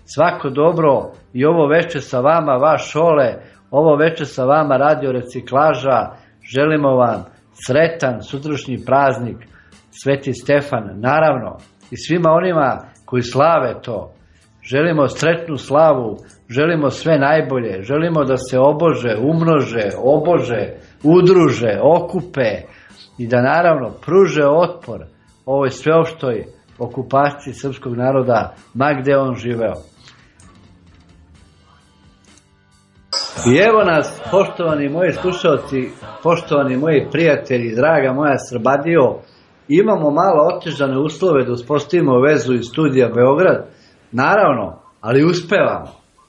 svako dobro i ovo veče sa vama, vaš Šole, ovo veče sa vama Radio Reciklaža, želimo vam sretan sutrašnji praznik, Sveti Stefan, naravno, i svima onima koji slave to. Želimo sretnu slavu, želimo sve najbolje, želimo da se obože, umnože, obože, udruže, okupe i da naravno pruže otpor ovoj sveopštoj okupaciji srpskog naroda, ma gde on živeo. I evo nas, poštovani moji slušalci, poštovani moji prijatelji, draga moja Srbadijo, imamo malo otežane uslove da uspostavimo vezu iz studija Beograd, naravno, ali uspevamo.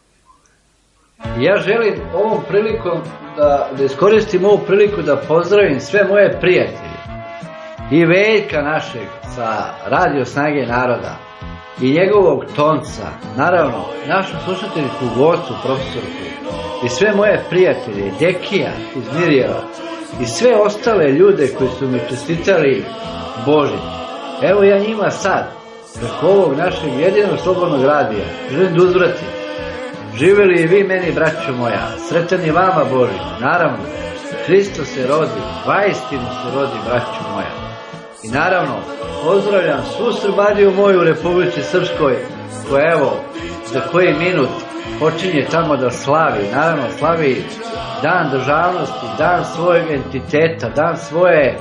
I ja želim ovom prilikom da iskoristim ovu priliku da pozdravim sve moje prijatelje i Veljka našeg sa Radio Snage naroda i njegovog Tonca, naravno, našu slušateljku Gocu, profesorku, i sve moje prijatelje, Dekija iz Mirjeva i sve ostale ljude koji su mi čestitali Božić. Evo ja njima sad, preko ovog našeg jedinog slobodnog radija, želim da uzvratim. Živeli i vi meni, braćo moja, sretan i vama Božić, naravno, Hristo se rodi, vaistinu se rodi, braćo moja. I naravno, pozdravljam svu Srbadiju moju u Republici Srpskoj, koja evo, za koji minut počinje tamo da slavi, naravno slavi dan državnosti, dan svojeg entiteta, dan svoje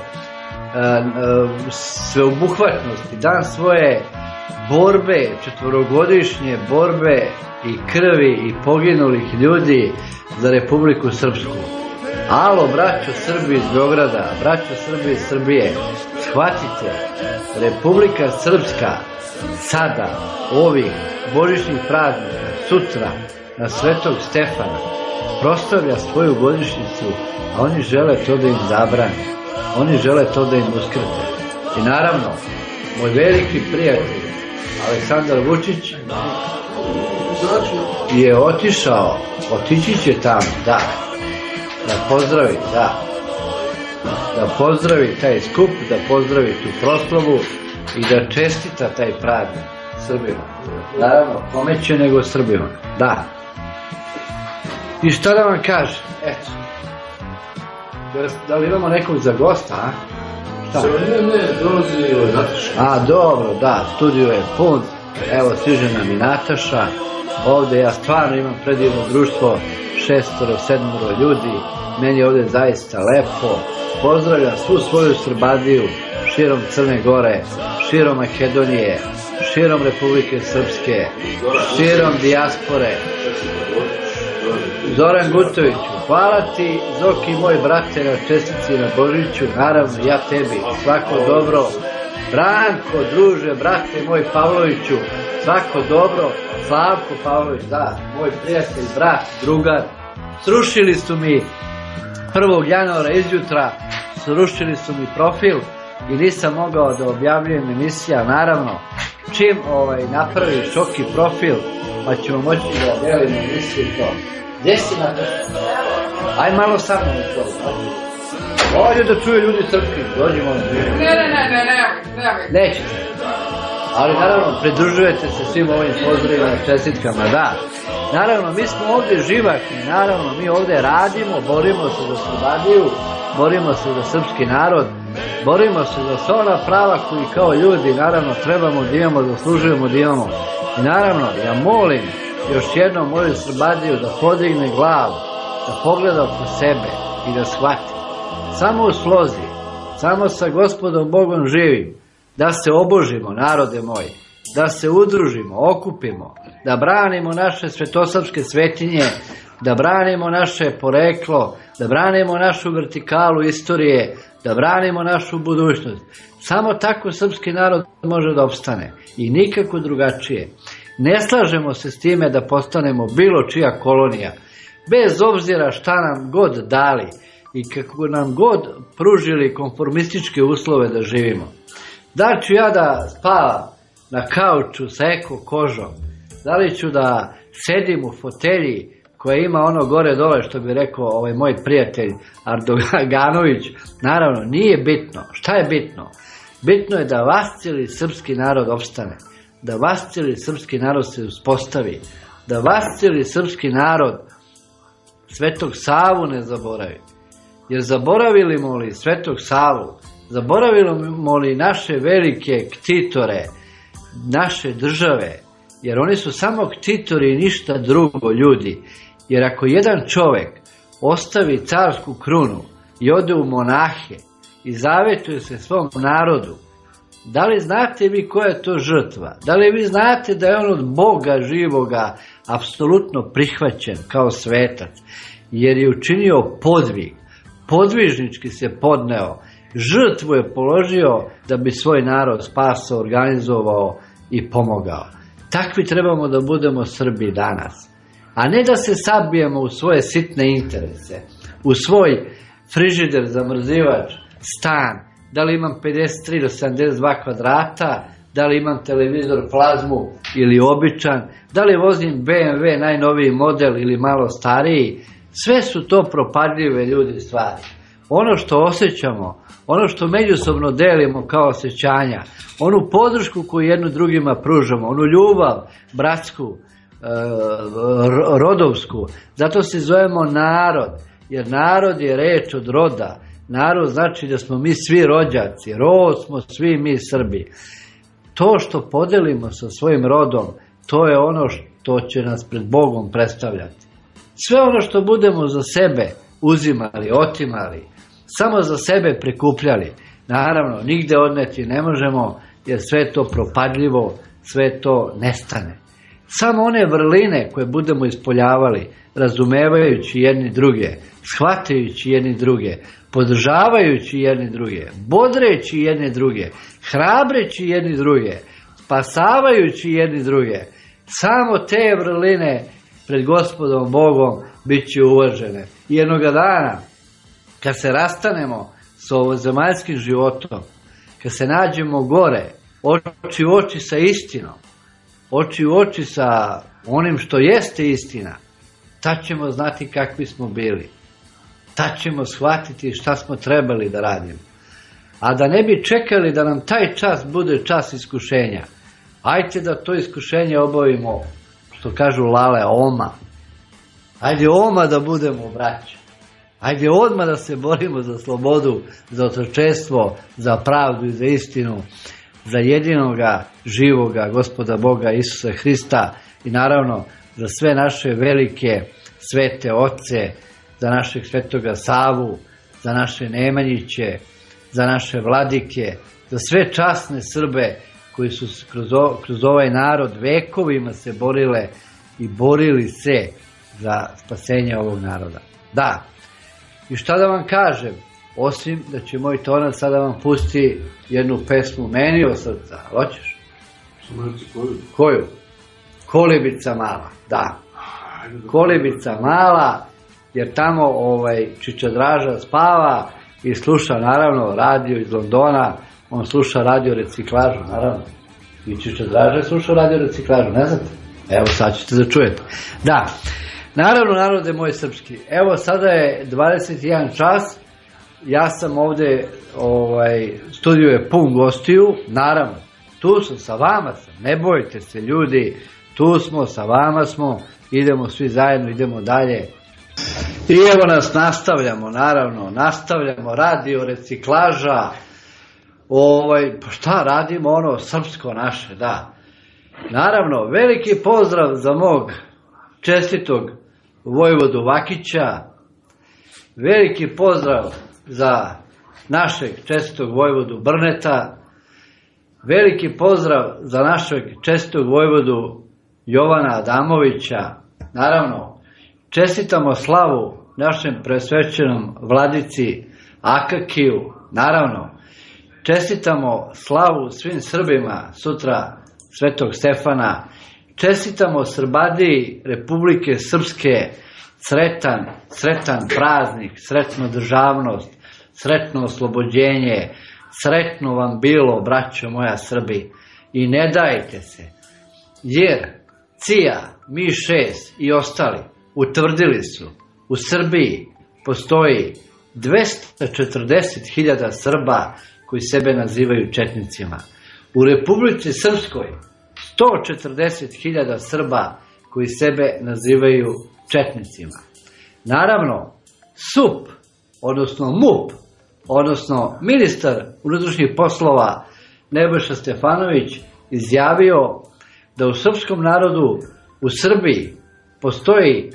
sveobuhvatnosti, dan svoje borbe, četvorogodišnje borbe i krvi i poginulih ljudi za Republiku Srpsku. Alo, braćo Srbi iz Beograda, braćo Srbi iz Srbije, shvatite, Republika Srpska sada, ovih božićnih praznika, sutra, na Svetog Stefana, proslavlja svoju godišnjicu, a oni žele to da im zabrane. Oni žele to da im uskrate. I naravno, moj veliki prijatelj, Aleksandar Vučić, je otišao, otići će tamo, da pozdravi, da pozdravi taj skup, da pozdravi tu proslavu i da čestita taj praznik Srbima. Naravno, kome će nego Srbima, da. I šta da vam kažem, eto, da li imamo nekog za gosta, a? Šta? Ne, dolazi Nataša. A, dobro, da, studio je pun, evo, stiže nam i Nataša, ovde ja stvarno imam predivno društvo, 6-7 ljudi, meni je ovde zaista lepo, pozdravljam svu svoju Srbadiju, širom Crne Gore, širom Makedonije, širom Republike Srpske, širom dijaspore. Zoran Gutoviću, hvala ti, Zoki, moj brate, na čestici na Božiću, naravno ja tebi, svako dobro. Branko, druže, brate moj Pavloviću, svako dobro. Slavko Pavlović, da, moj prijatelj, brat, drugar. Srušili su mi 1. januara izjutra, srušili su mi profil i nisam mogao da objavljujem emisija, naravno, čim napravi šoki profil, pa ćemo moći da delimo emisiju to. Gdje si Nataša? Aj malo sa mnom u to. Ovdje da čuje ljudi srpski, dođimo. Ne. Nećete. Ali naravno, pridružujete se svim ovim pozdravima, čestitkama, da. Naravno, mi smo ovdje živahni, naravno, mi ovdje radimo, borimo se za Srbadiju, borimo se za srpski narod, borimo se za sva ona prava koji kao ljudi, naravno, trebamo da imamo, zaslužujemo da imamo. I naravno, ja molim još jednom moju Srbadiju da podigne glavu, da pogleda oko sebe i da shvati. Samo u slozi, samo sa Gospodom Bogom živim, da se obožimo, narode moji, da se udružimo, okupimo, da branimo naše svetosavske svetinje, da branimo naše poreklo, da branimo našu vertikalu istorije, da branimo našu budućnost. Samo tako srpski narod može da opstane i nikako drugačije. Ne slažemo se s time da postanemo bilo čija kolonija, bez obzira šta nam god dali i kako nam god pružili konformističke uslove da živimo. Da li ću ja da spavam na kauču sa eko kožom, da li ću da sedim u fotelji koja ima ono gore dole, što bi rekao ovaj moj prijatelj Ardoganović, naravno nije bitno. Šta je bitno? Bitno je da vascili srpski narod opstane, da vascijeli srpski narod se uspostavi, da vascijeli srpski narod Svetog Savu ne zaboravi. Jer zaboravimo li Svetog Savu, zaboravimo li naše velike ktitore, naše države, jer oni su samo ktitori i ništa drugo, ljudi. Jer ako jedan čovjek ostavi carsku krunu i ode u monahe i zavetuje se svom narodu, da li znate vi koja je to žrtva? Da li vi znate da je on od Boga živoga apsolutno prihvaćen kao svetac? Jer je učinio podvig, podvižnički se podneo, žrtvu je položio da bi svoj narod spasao, organizovao i pomogao. Takvi trebamo da budemo Srbi danas. A ne da se sabijemo u svoje sitne interese, u svoj frižider, zamrzivač, stan, da li imam 53 do 72 kvadrata, da li imam televizor plazmu ili običan, da li vozim BMW najnoviji model ili malo stariji, sve su to propadljive, ljudi, stvari. Ono što osjećamo, ono što međusobno delimo kao osjećanja, onu podršku koju jednu drugima pružamo, onu ljubav bratsku, rodovsku, zato se zovemo narod, jer narod je reč od roda. Narod znači da smo mi svi rođaci, rod smo svi mi Srbi. To što podelimo sa svojim rodom, to je ono što će nas pred Bogom predstavljati. Sve ono što budemo za sebe uzimali, otimali, samo za sebe prikupljali, naravno, nigde odneti ne možemo, jer sve je to propadljivo, sve to nestane. Samo one vrline koje budemo ispoljavali, razumevajući jedni druge, shvatajući jedni druge, podržavajući jedni druge, bodreći jedni druge, hrabreći jedni druge, spasavajući jedni druge, samo te vrline pred Gospodom Bogom bit će uvažene. I jednoga dana, kad se rastanemo sa ovozemaljskim životom, kad se nađemo gore, oči u oči sa istinom, oči u oči sa onim što jeste istina, tad ćemo znati kakvi smo bili. Tad ćemo shvatiti šta smo trebali da radimo. A da ne bi čekali da nam taj čas bude čas iskušenja, ajte da to iskušenje obavimo, što kažu lale, oma. Ajde oma da budemo braća. Ajde odmah da se borimo za slobodu, za otrčestvo, za pravdu i za istinu, za jedinoga živoga Gospoda Boga Isusa Hrista i naravno za sve naše velike svete oce, za našeg svetoga Savu, za naše Nemanjiće, za naše vladike, za sve časne Srbe koji su kroz ovaj narod vekovima se borile i borili se za spasenje ovog naroda. Da, i šta da vam kažem, osim da će moj tonac sada vam pusti jednu pesmu meni od srca. Hoćeš? Koju? Kolibica mala, da. Kolibica mala, jer tamo Čiča Draža spava i sluša naravno radio iz Londona, on sluša radio reciklažu, naravno. I Čiča Draža sluša radio reciklažu, ne znate? Evo sad ćete da čujete. Da, naravno narode moj srpski, evo sada je 21 čas, ja sam ovde, studio je pun gostiju, naravno, tu sam, sa vama sam, ne bojte se ljudi, tu smo, sa vama smo, idemo svi zajedno, idemo dalje. I evo nas nastavljamo, naravno, nastavljamo radio reciklaža, pa šta radimo, ono srpsko naše, da. Naravno, veliki pozdrav za mog čestitog vojvodu Vakića, veliki pozdrav za našeg čestitog vojvodu Brneta, veliki pozdrav za našeg čestitog vojvodu Jovana Adamovića, naravno, čestitamo slavu našem presvećenom vladici Akakiju, naravno, čestitamo slavu svim Srbima sutra Svetog Stefana, čestitamo Srbadiji Republike Srpske sretan praznik, sretno državnost, sretno oslobođenje, sretno vam bilo, braćo moja Srbi, i ne dajte se, jer CIA, Mi-6 i ostali utvrdili su, u Srbiji postoji 240.000 Srba koji sebe nazivaju četnicima. U Republici Srpskoj 140.000 Srba koji sebe nazivaju četnicima. Naravno, SUP, odnosno MUP, odnosno ministar unutrašnjih poslova Nebojša Stefanović izjavio da u srpskom narodu u Srbiji postoji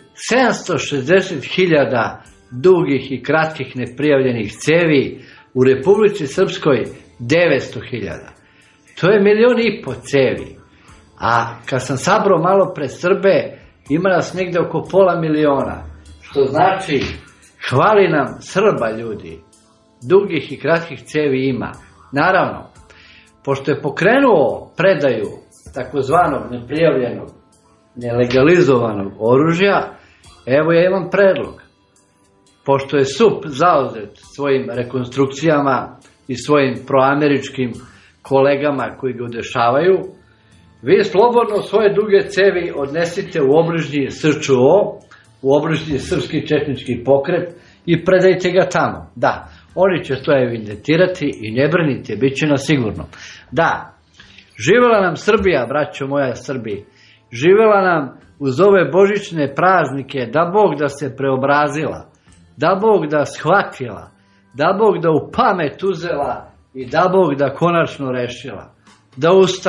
760.000 dugih i kratkih neprijavljenih cevi, u Republici Srpskoj 900.000. To je 1,5 miliona cevi. A kad sam sabrao malo pre Srbe, ima nas negde oko 500 miliona. Što znači, hvali nam Srba, ljudi. Dugih i kratkih cevi ima. Naravno, pošto je pokrenuo predaju takozvanog neprijavljenog, nelegalizovanog oružja, evo ja imam predlog. Pošto je SUP zauzet svojim rekonstrukcijama i svojim proameričkim kolegama koji ga udešavaju, vi slobodno svoje duge cevi odnesite u obližnji SČO, u obližnji Srpski četnički pokret i predajte ga tamo. Da, oni će to evidentirati i ne brinite, bit će na sigurno. Da, živela nam Srbija, braćo moja Srbi, živela nam uz ove božićne praznike, da Bog da se preobrazila, da Bog da shvatila, da Bog da u pamet uzela i da Bog da konačno rešila. Da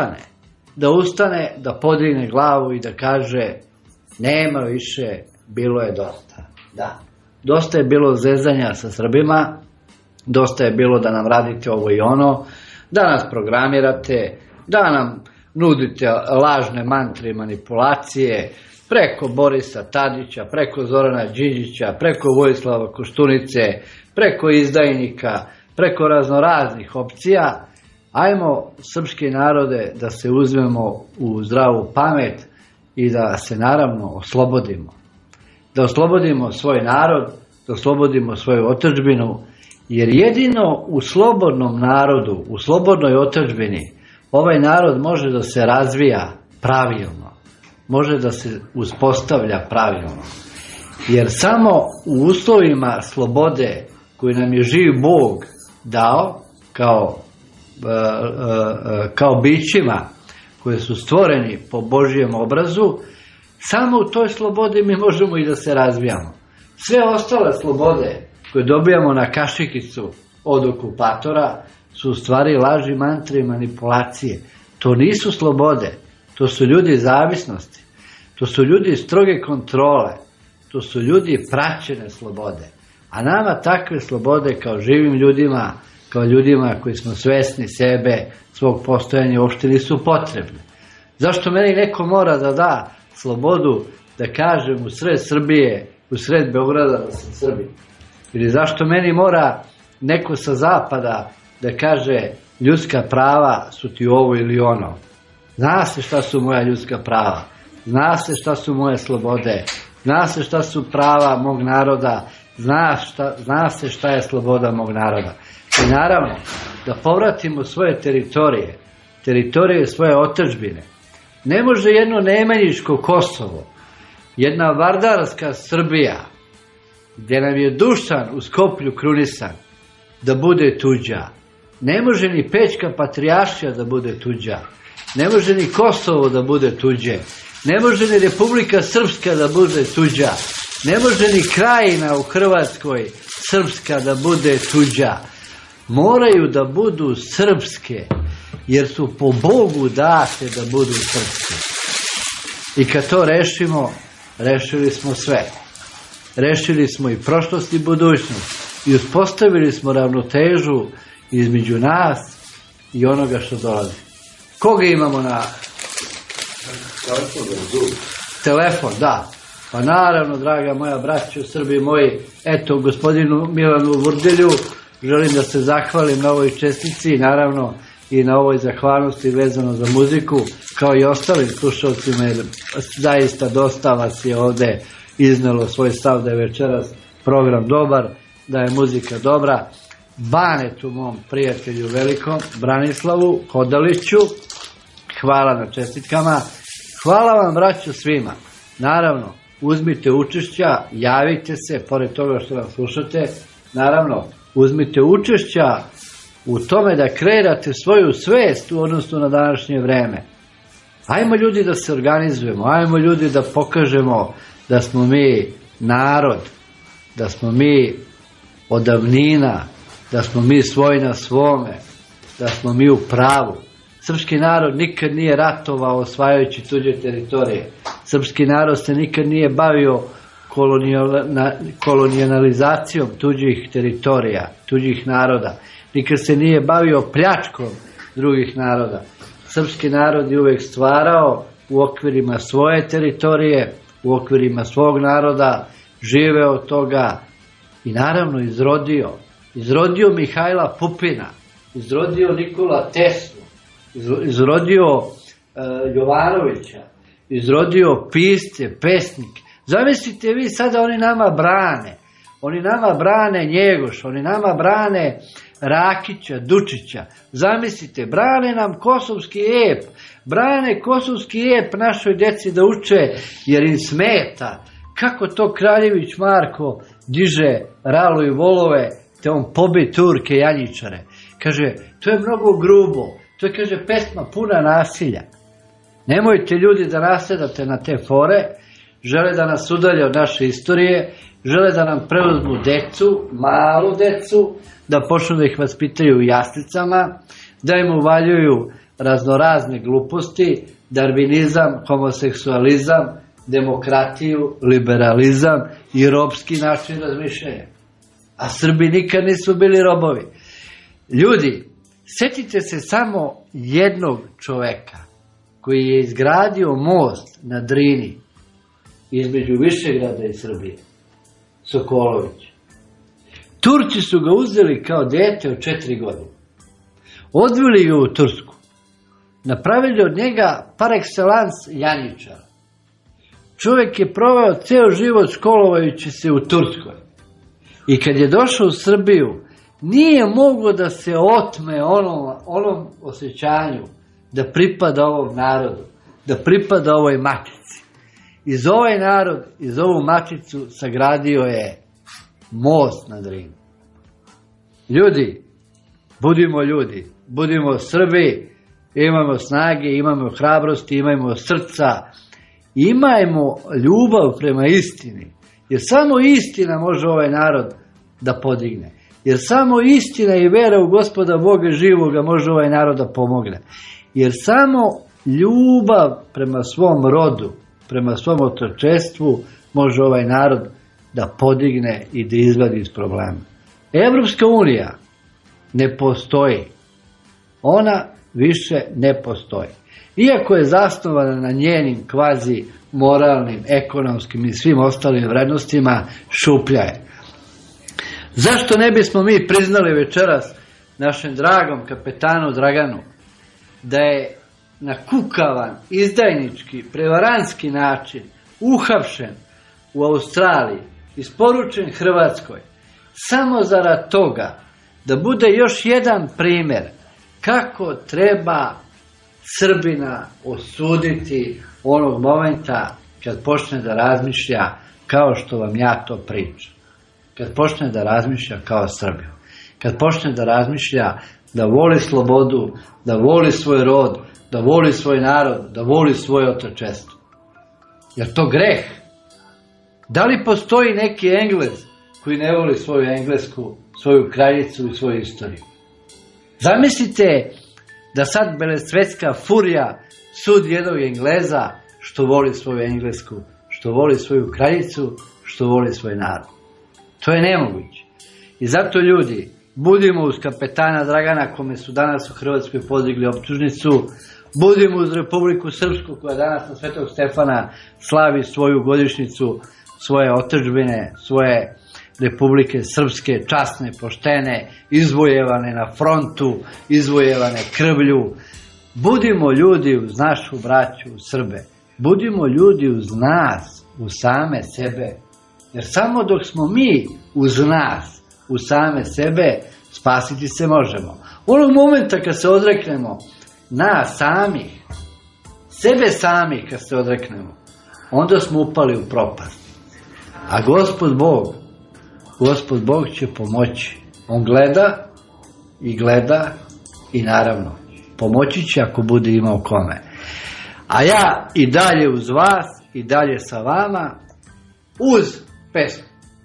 ustane, da podigne glavu i da kaže nema više, bilo je dosta. Da, dosta je bilo zezanja sa Srbima, dosta je bilo da nam radite ovo i ono, da nas programirate, da nam nudite lažne mantre i manipulacije, preko Borisa Tadića, preko Zorana Đinđića, preko Vojislava Koštunice, preko izdajnika, preko raznoraznih opcija. Ajmo, srpski narode, da se uzmemo u zdravu pamet i da se naravno oslobodimo. Da oslobodimo svoj narod, da oslobodimo svoju otadžbinu, jer jedino u slobodnom narodu, u slobodnoj otadžbini, ovaj narod može da se razvija pravilno, može da se uspostavlja pravilno. Jer samo u uslovima slobode koji nam je živ Bog dao, kao bićima koji su stvoreni po Božjem obrazu, samo u toj slobodi mi možemo i da se razvijamo. Sve ostale slobode koje dobijamo na kašikicu od okupatora su u stvari laži, mantre i manipulacije. To nisu slobode, to su ljudi zavisnosti, to su ljudi stroge kontrole, to su ljudi praćene slobode. A nama takve slobode kao živim ljudima, kao ljudima koji smo svesni sebe, svog postojanja, uopšte nisu potrebne. Zašto meni neko mora da da slobodu da kažem u sred Srbije, u sred Beograda da sam Srbin? Ili zašto meni mora neko sa zapada da kaže ljudska prava su ti ovo ili ono? Zna se šta su moja ljudska prava, zna se šta su moje slobode, zna se šta su prava mog naroda, zna se šta je sloboda mog naroda. I naravno, da povratimo svoje teritorije svoje otadžbine. Ne može jedno Nemanjiško Kosovo, jedna vardarska Srbija, gdje nam je Dušan u Skoplju krunisan, da bude tuđa. Ne može ni Pećka patrijaršija da bude tuđa. Ne može ni Kosovo da bude tuđe. Ne može ni Republika Srpska da bude tuđa. Ne može ni Krajina u Hrvatskoj srpska da bude tuđa. Moraju da budu srpske, jer su po Bogu date da budu srpske. I kad to rešimo, rešili smo sve. Rešili smo i prošlost i budućnost. I uspostavili smo ravnotežu između nas i onoga što dolazi. Koga imamo na telefon? Da. Pa naravno, draga moja braćo, Srbi moji, eto, gospodinu Milanu Vurdelju, želim da se zahvalim na ovoj čestici, naravno i na ovoj zahvalnosti vezano za muziku, kao i ostalim slušalcima, jer zaista dosta vas je ovde iznelo svoj stav da je večeras program dobar, da je muzika dobra. Banetu, mom prijatelju velikom, Branislavu Hodaliću, hvala na čestitkama. Hvala vam, braćo, svima. Naravno, uzmite učešća, javite se, pored toga što nam slušate, naravno, uzmite učešća u tome da kreirate svoju svest u odnosu na današnje vreme. Ajmo ljudi da se organizujemo, ajmo ljudi da pokažemo da smo mi narod, da smo mi od davnina, da smo mi svoj na svome, da smo mi u pravu. Srpski narod nikad nije ratovao osvajajući tuđe teritorije. Srpski narod se nikad nije bavio kolonijalizacijom tuđih teritorija, tuđih naroda. Nikad se nije bavio pljačkom drugih naroda. Srpski narod je uvek stvarao u okvirima svoje teritorije, u okvirima svog naroda, živeo od toga i naravno izrodio Mihajla Pupina, izrodio Nikola Teslu, izrodio Jovanovića, izrodio pisce, pesnike. Zamislite vi sada, oni nama brane Njegoš, oni nama brane Rakića, Dučića, zamislite, brane nam kosovski ep, brane kosovski ep našoj djeci da uče jer im smeta. Kako to Kraljević Marko diže ralu i volove, te on pobi Turke i Janjičare. Kaže, to je mnogo grubo, to je, kaže, pesma puna nasilja. Nemojte ljudi da nasledate na te fore, žele da nas udalje od naše istorije, žele da nam preuzmu decu, malu decu, da počnu da ih vaspitaju u jaslicama, da im uvaljuju raznorazne gluposti, darvinizam, homoseksualizam, demokratiju, liberalizam i robski način razmišljanja. A Srbi nikad nisu bili robovi. Ljudi, setite se samo jednog čoveka koji je izgradio most na Drini između Višegrada i Srbije, Sokolović. Turci su ga uzeli kao dete od 4 godine. Odveli ga u Tursku. Napravili od njega par excellence Janjičara. Čovjek je proveo ceo život školovajući se u Turskoj. I kad je došao u Srbiju, nije mogao da se otme onom osjećanju da pripada ovom narodu, da pripada ovoj matici. I za ovaj narod, i za ovu maticu sagradio je most na Drini. Ljudi, budimo Srbi, imamo snage, imamo hrabrosti, imamo srca, imajmo ljubav prema istini, jer samo istina može ovaj narod da podigne. Jer samo istina i vera u Gospoda Boga živoga može ovaj narod da pomogne. Jer samo ljubav prema svom rodu, prema svom otočestvu može ovaj narod da podigne i da izvadi iz problema. Evropska unija ne postoji. Ona više ne postoji. Iako je zasnovana na njenim kvazi moralnim, ekonomskim i svim ostalim vrednostima, šuplja je. Zašto ne bismo mi priznali večeras našem dragom kapetanu Draganu da je na kukavan, izdajnički, prevarantski način uhapšen u Australiji, isporučen Hrvatskoj, samo zarad toga da bude još jedan primjer kako treba Srbina osuditi onog momenta kad počne da razmišlja kao što vam ja to pričam. Kad počne da razmišlja kao Srbin. Kad počne da razmišlja da voli slobodu, da voli svoj rod, da voli svoj narod, da voli svoje otočestvo. Jer to greh? Da li postoji neki Englez koji ne voli svoju Englesku, svoju kraljicu i svoju istoriju? Zamislite da sad belosvetska furija sudi jednog Engleza što voli svoju Englesku, što voli svoju kraljicu, što voli svoj narod. To je nemoguće. I zato ljudi, budimo uz kapetana Dragana kome su danas u Hrvatskoj podigli optužnicu, budimo uz Republiku Srpsku koja danas na Svetog Stefana slavi svoju godišnjicu, svoje otadžbine, svoje Republike Srpske, časne, poštene, izvojevane na frontu, izvojevane krvlju. Budimo ljudi uz našu braću, uz Srbe. Budimo ljudi uz nas, uz same sebe. Jer samo dok smo mi uz nas, uz same sebe, spasiti se možemo. Onog momenta kad se odreknemo nas samih, sebe samih kad se odreknemo, onda smo upali u propast. A Gospod Bog će pomoći. On gleda i naravno pomoći će ako bude imao kome. A ja i dalje uz vas, i dalje sa vama, uz pesmu.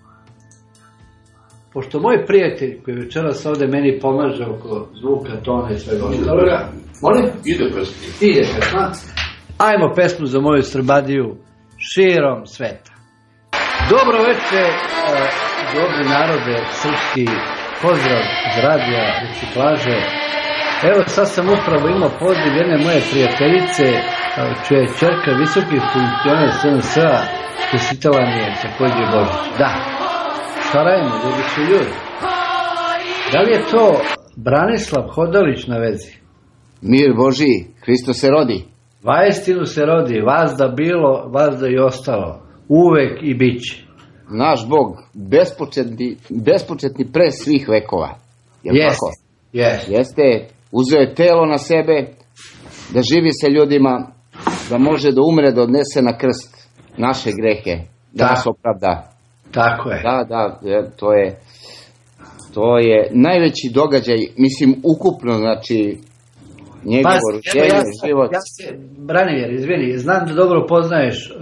Pošto moj prijatelj koji večeras ovde meni pomaže oko zvuka, tona i svega ostaloga, molim? Ide pesma. Ajmo pesmu za moju Srbadiju širom sveta. Dobro večer, dobri narode, srpski pozdrav iz radija Reciklaže. Evo sad sam upravo imao poziv jedne moje prijateljice, čija je ćerka visoki funkcioner SNS-a, čestitala mi je također Božić. Da, šta radimo, ljudi su ljudi. Da li je to Branislav Hodalić na vezi? Mir Božiji, Hristo se rodi. Vaistinu se rodi, vazda bilo, vazda i ostalo, uvek i bit će. Naš Bog, bespočetni pre svih vekova. Jeste, uzeo je telo na sebe, da živi sa ljudima, da može da umre, da odnese na krst naše grehe, da nas opravda. Tako je. Da, to je najveći događaj, mislim, ukupno, znači, njegovo rođenje, život. Branimir, izvini, znam da dobro poznaješ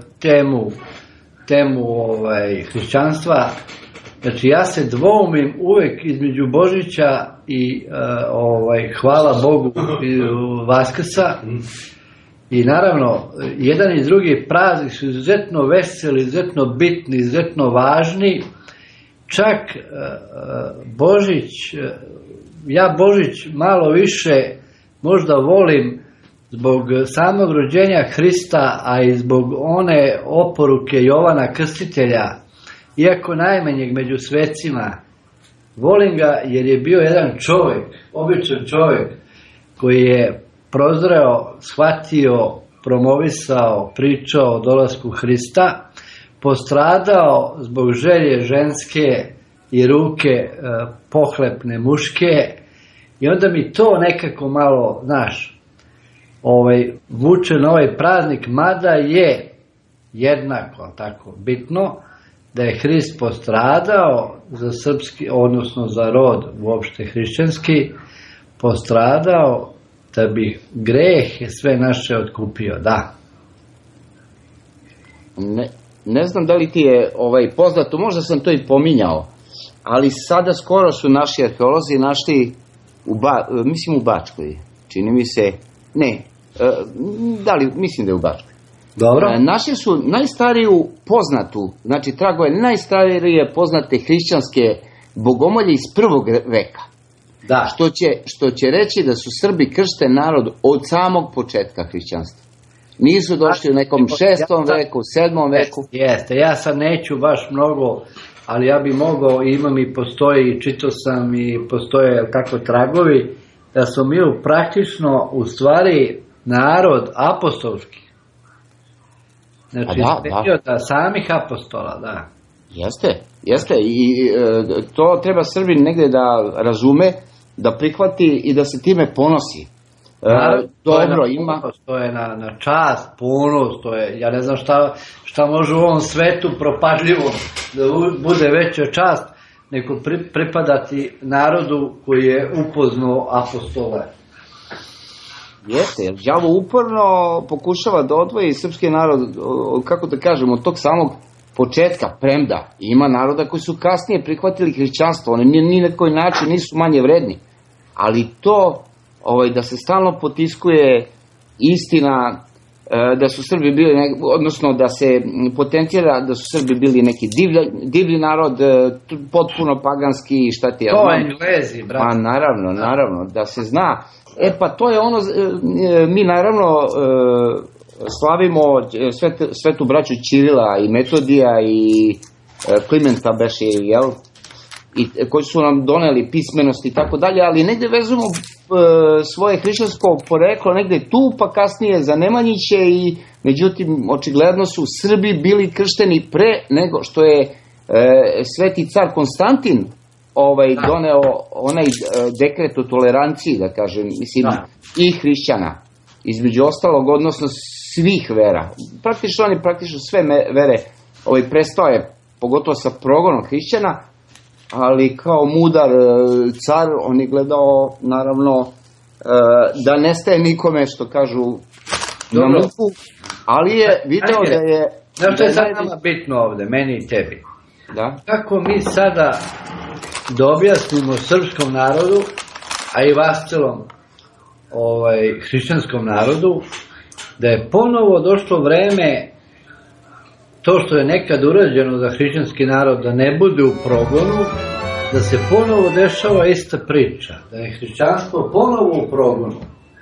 temu hrišćanstva. Znači, ja se dvoumim uvek između Božića i hvala Bogu i Vaskrsa. I naravno, jedan i drugi praznik su izuzetno veseli, izuzetno bitni, izuzetno važni. Čak Božić, ja Božić malo više možda volim zbog samog rođenja Hrista, a i zbog one oporuke Jovana Krstitelja, iako najmanjeg među svecima. Volim ga jer je bio jedan čovjek, običan čovjek, koji je prozreo, shvatio, promovisao, pričao o dolasku Hrista, postradao zbog želje ženske i ruke pohlepne muške, i onda mi to nekako malo, znaš, vuče na ovaj praznik, mada je jednako tako bitno da je Hrist postradao za srpski, odnosno za rod uopšte hrišćanski, postradao da bi greh sve naše otkupio, da. Ne znam da li ti je poznato, možda sam to i pominjao, ali sada skoro su naši arheolozi našli, mislim u Bačkoj, čini mi se, mislim da je u Bačkoj. Dobro. Našli su najstariju poznatu, znači tragove najstarije poznate hrišćanske bogomolje iz 1. veka. Da. Što će reći da su Srbi kršten narod od samog početka hrišćanstva. Nisu došli u nekom 6. veku, 7. veku. Jeste, ja sad neću baš mnogo, ali ja bi mogao, imam i postoji, čitao sam i postoje kako tragovi, da smo mi praktično u stvari narod apostolski. Znači, da samih apostola, da. Jeste, i to treba Srbin negde da razume, da prihvati i da se time ponosi. Dobro ima. To je na čast, ponos, to je, ja ne znam šta može u ovom svetu propadljivo da bude veća čast nego pripadati narodu koji je upoznao apostole. Jeste, jer đavo uporno pokušava da odvoji srpski narod, kako da kažem, od tog samog početka, premda ima naroda koji su kasnije prihvatili hrišćanstvo, oni ni na koji način nisu manje vredni, ali to da se stalno potiskuje istina da su Srbi bili, odnosno da se potencira da su Srbi bili neki divlji narod, potpuno paganski i šta ti ja znam. To je Englezi, brate. Pa naravno, da se zna. Pa to je ono, mi naravno slavimo svetu braću Ćirila i Metodija i Klimenta beše, jel? I koji su nam doneli pismenost i tako dalje, ali negde vezujemo svoje hrišćansko poreklo negde tu, pa kasnije za Nemanjiće, i međutim očigledno su Srbi bili kršteni pre nego što je sveti car Konstantin doneo onaj dekret o toleranciji, da kažem, mislim, i hrišćana, između ostalog, odnosno svih vera. Praktično sve vere prestao je, pogotovo sa progonom hrišćana, ali kao mudar car, on je gledao, naravno, da nestaje nikome, što kažu, na muku, ali je video da je... Znaš što je sad nama bitno ovde, meni i tebi? Da. Kako mi sada da objasnimo srpskom narodu, a i vascelom hrišćanskom narodu, da je ponovo došlo vreme, to što je nekad urađeno za hrišćanski narod da ne bude u progonu, da se ponovo dešava ista priča, da je hrišćanstvo ponovo u progonu.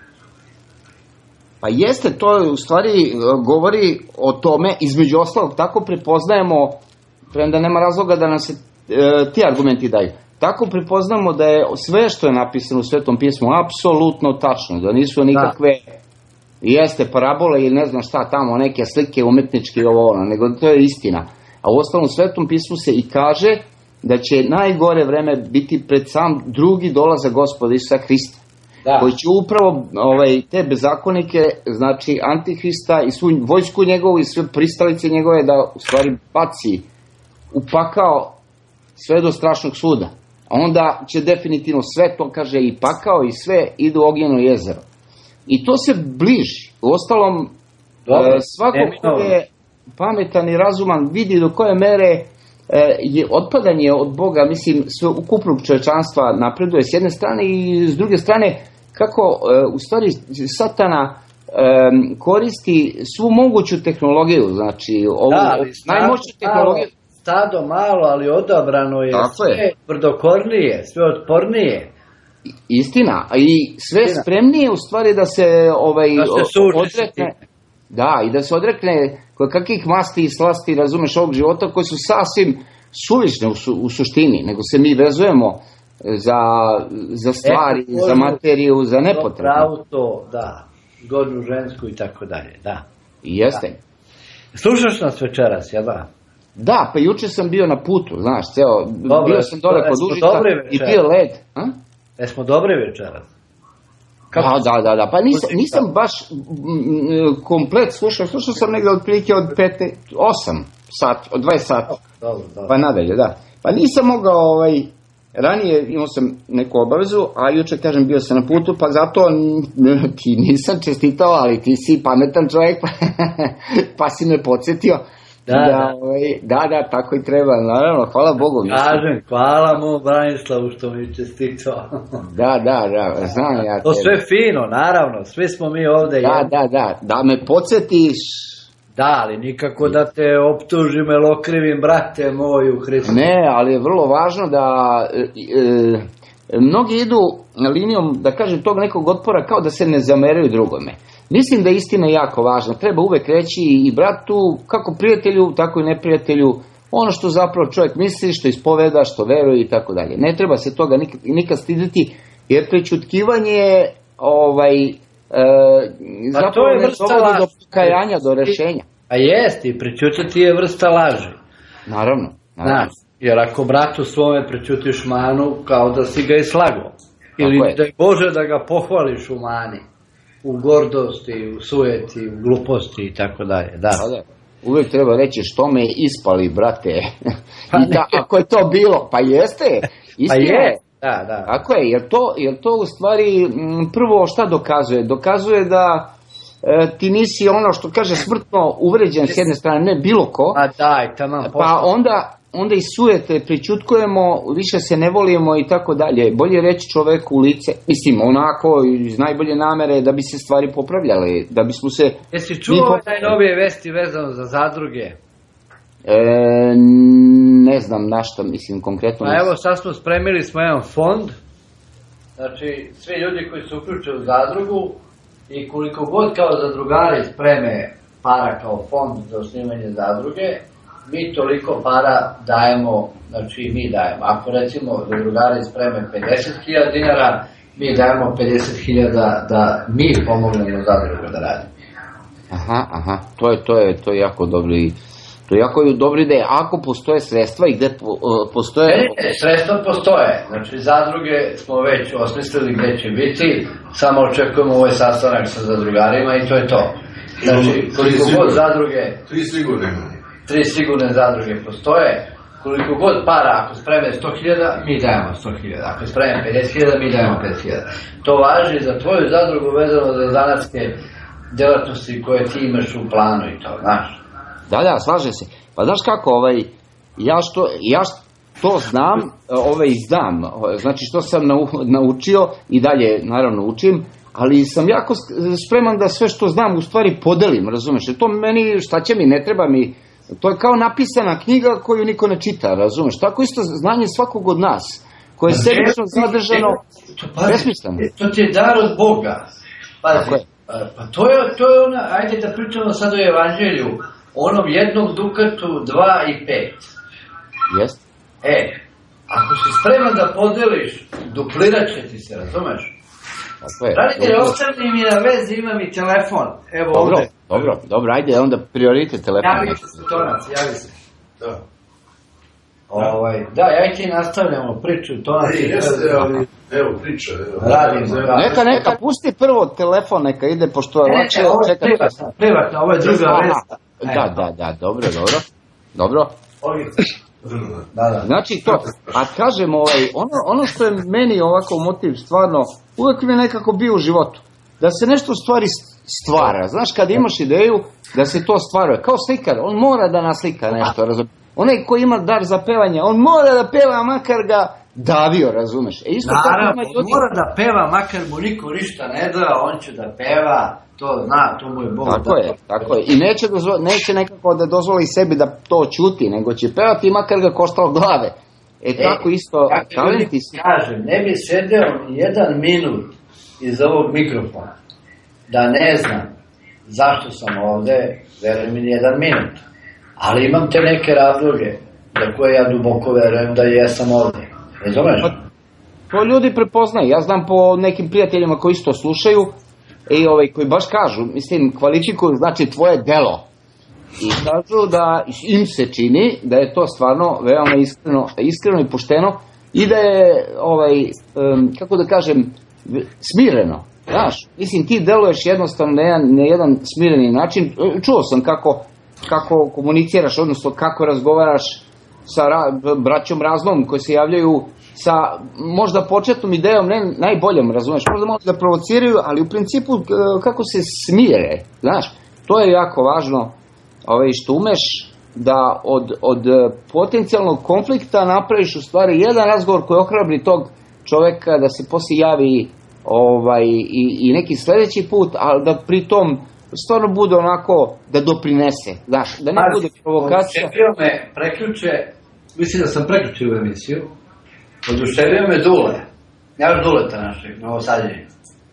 Pa jeste, to u stvari govori o tome, između ostalog, tako prepoznajemo, premda nema razloga da nam se ti argumenti daju, tako prepoznamo da je sve što je napisano u Svetom pismu apsolutno tačno, da nisu nikakve, jeste parabole ili ne znam šta tamo, neke slike umetničke i ovo, nego to je istina. A u ostalom u Svetom pismu se i kaže da će najgore vreme biti pred sam drugi dolazak Gospoda Isusa Hrista. Da. Koji će upravo te bezakonike, znači Antihrista i svu vojsku njegovu i sve pristalice njegove da u stvari baci upakao sve do strašnog suda. A onda će definitivno sve to, kaže, i pakao i sve ide u ognjeno jezero. I to se bliži. U ostalom, svako ko je pametan i razuman vidi do koje mere je otpadanje od Boga, mislim, sve ukupnog čovječanstva napreduje s jedne strane i s druge strane kako u stvari Satana koristi svu moguću tehnologiju, znači ovu najmoćniju tehnologiju. Stado malo, ali odabrano je sve tvrdokornije, sve otpornije. Istina, i sve spremnije u stvari da se odrekne. Da, i da se odrekne kakvih masti i slasti, razumeš, ovog života koji su sasvim suvišne u suštini, nego se mi vezujemo za stvari, za materiju, za nepotrebno. Auto, da, godnu žensku i tako dalje, da. Jeste. Slušaš nas večeras, jel da? Da, pa juče sam bio na putu, znaš, bio sam dole kod Užica i bio led. Jesmo dobri večeras? Da, pa nisam baš komplet slušao sam negdje otprilike od 8 sati, od 20 sati, pa nadalje, da. Pa nisam mogao, ranije imao sam neku obavezu, a juče, kažem, bio sam na putu, pa zato ti nisam čestitao, ali ti si pametan čovjek, pa si me podsjetio. Da, tako i treba, naravno, hvala Bogu. Kažem, hvala mu Branislavu što mi čestitao. Da, znam ja. To sve fino, naravno, svi smo mi ovde. Da me podsjetiš. Da, ali nikako da te optužim ili okrivim, brate moj u Hristu. Ne, ali je vrlo važno da mnogi idu linijom, da kažem, tog nekog otpora kao da se ne zameraju drugome. Mislim da je istina jako važna. Treba uvek reći i bratu, kako prijatelju, tako i neprijatelju, ono što zapravo čovjek misli, što ispoveda, što veruje i tako dalje. Ne treba se toga nikad stiditi, jer prećutkivanje zapravo ne dovodi do pokajanja, do rešenja. A jest, i prećutati je vrsta laži. Naravno. Znaš, jer ako bratu svome prećutiš manu, kao da si ga i slago. Ili daj Bože da ga pohvališ u mani. U gordosti, u sujeti, u gluposti i tako dalje. Da. Uvijek treba reći što me ispali, brate. Ako je to bilo, pa jeste. Pa je. Da. Tako je, jer to u stvari prvo šta dokazuje? Dokazuje da ti nisi ono što kaže smrtno uvređen s jedne strane, ne bilo ko. Pa onda i sujete prićutkujemo, više se ne volimo i tako dalje. Bolje reći čoveku u lice, mislim onako iz najbolje namere da bi se stvari popravljale, da bismo se... Jesi čuo najnovije vesti vezano za zadruge? Ne znam na što, mislim konkretno. Pa evo sad smo spremili jedan fond, znači svi ljudi koji se uključe u zadrugu i koliko god kao zadrugari spreme para kao fond za osnivanje zadruge, mi toliko para dajemo, znači mi dajemo. Ako recimo zadrugari spreme 50.000 dinara, mi dajemo 50.000 da mi pomognemo zadrugu da radi. Aha, to je jako dobri. To je jako dobra ideja. Ako postoje sredstva i gde postoje... Sredstva postoje. Znači, zadruge smo već osmislili gde će biti. Samo očekujemo ovaj sastanak sa zadrugarima i to je to. Znači, koliko god zadruge... Tri sigurne zadruge postoje. Koliko god para, ako spreme 100.000, mi dajemo 100.000. Ako spreme 50.000, mi dajemo 50.000. To važi za tvoju zadrugu vezano za zanatske delatnosti koje ti imaš u planu i to, znaš. Da, slaže se. Pa znaš kako, ja što znam, znam, znači što sam naučio i dalje naravno učim, ali sam jako spreman da sve što znam u stvari podelim, razumeš? To meni, šta će mi, ne treba mi, to je kao napisana knjiga koju niko ne čita, razumeš? Tako isto znanje svakog od nas, koje je sebično zadržano, besmisleno. To ti je dar od Boga. Pazi, pa to je ona, ajde da pričamo sad o evanđelju, onom jednom dukatu, 2 i 5. Jest. Ako si spreman da podeliš, duplirat će ti se, razumeš? Radite, ostani mi na vezi, imam i telefon. Evo ovde. Dobro, ajde, onda prioritet telefon. Javi se, Tonac, javi se. Da, ja i ti nastavljamo priču, Tonac. Jeste, ali, evo, priča. Radimo. Neka, pusti prvo telefon, neka ide, pošto je lakše čekati. Privatno, ovo je druga vesta. Da, dobro. Da. Znači to, a kažem, ono što je meni ovako motiv stvarno, uvek mi je nekako bio u životu, da se nešto stvari stvara, znaš, kad imaš ideju da se to stvaruje, kao slikar, on mora da naslika nešto, razumiješ, onaj koji ima dar za pevanje, on mora da peva, makar ga davio, razumeš. Naravno, mora da peva, makar mu niko ništa ne da, on će da peva, to zna, to mu je Bog. Tako je. I neće nekako da dozvoli sebi da to ćuti, nego će pevati makar ga koštalo glave. Tako isto, talenti si. Kažem, ne bi sedeo ni 1 minut iz ovog mikrofona, da ne znam zašto sam ovde, verujem mi ni 1 minut. Ali imam te neke razloge, za koje ja duboko verujem da jesam ovde. Razumeš? To ljudi prepoznaju. Ja znam po nekim prijateljima koji isto slušaju, koji baš kažu, mislim, kvalifikuju, znači, tvoje delo. I kažu da im se čini da je to stvarno veoma iskreno i pošteno i da je, kako da kažem, smireno. Znaš, mislim, ti deluješ jednostavno na jedan smireni način. Čuo sam kako komuniciraš, odnosno kako razgovaraš sa braćom raznom koji se javljaju sa možda početnom idejom, ne najboljom, razumeš, možda da provociraju, ali u principu kako se smire, znaš, to je jako važno, što umeš da od potencijalnog konflikta napraviš u stvari jedan razgovor koji ohrabri tog čoveka da se poslije javi i neki sledeći put, ali da pritom stvarno bude onako da doprinese, znaš, da ne bude provokacija. Oduševio me preključe, mislim da sam preključio u emisiju, oduševio me Dule. Znaš Duleta našeg, Novosadljenja?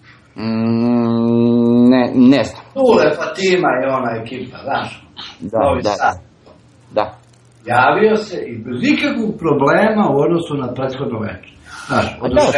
Ne znam. Dule, Fatima i ona ekipa, znaš? Novi Sad. Da. Javio se i bez ikakvog problema u odnosu na prethodno večer. Znaš,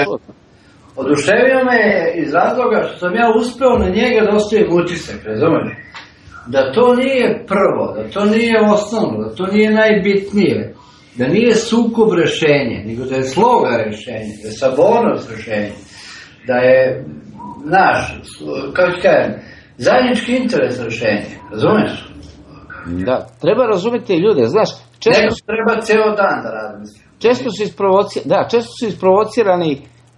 oduševio me iz razloga što sam ja uspeo na njega da ostavim utisak, razumiješ? Da to nije prvo, da to nije osnovno, da to nije najbitnije, da nije sukob rešenje, nego da je sloga rešenje, da je sabornost rešenje, da je naš, kako ću kažem, zajednički interes rešenje, razumiješ? Da, treba razumjeti ljude, znaš, neko treba ceo dan da razmisli. Često su isprovocirani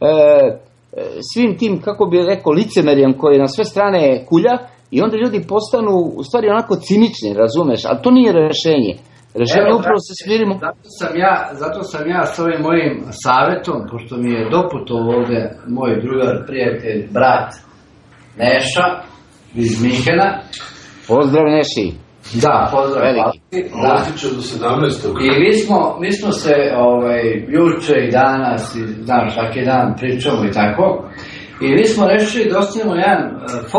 svim tim, kako bi rekao, licemerjem koji na sve strane kulja i onda ljudi postanu u stvari onako cinični, razumeš, ali to nije rešenje. Rešenje upravo se smirimo. Zato sam ja s ovim mojim savjetom, pošto mi je doputovao ovde moj drugar, prijatelj, brat Neša iz Minhena. Pozdrav Neši. Da, pozdrav. Veliki. Ostiče do 17. I mi smo se juče i danas, znaš, svaki dan pričamo i tako. I mi smo rešili da osnijemo jedan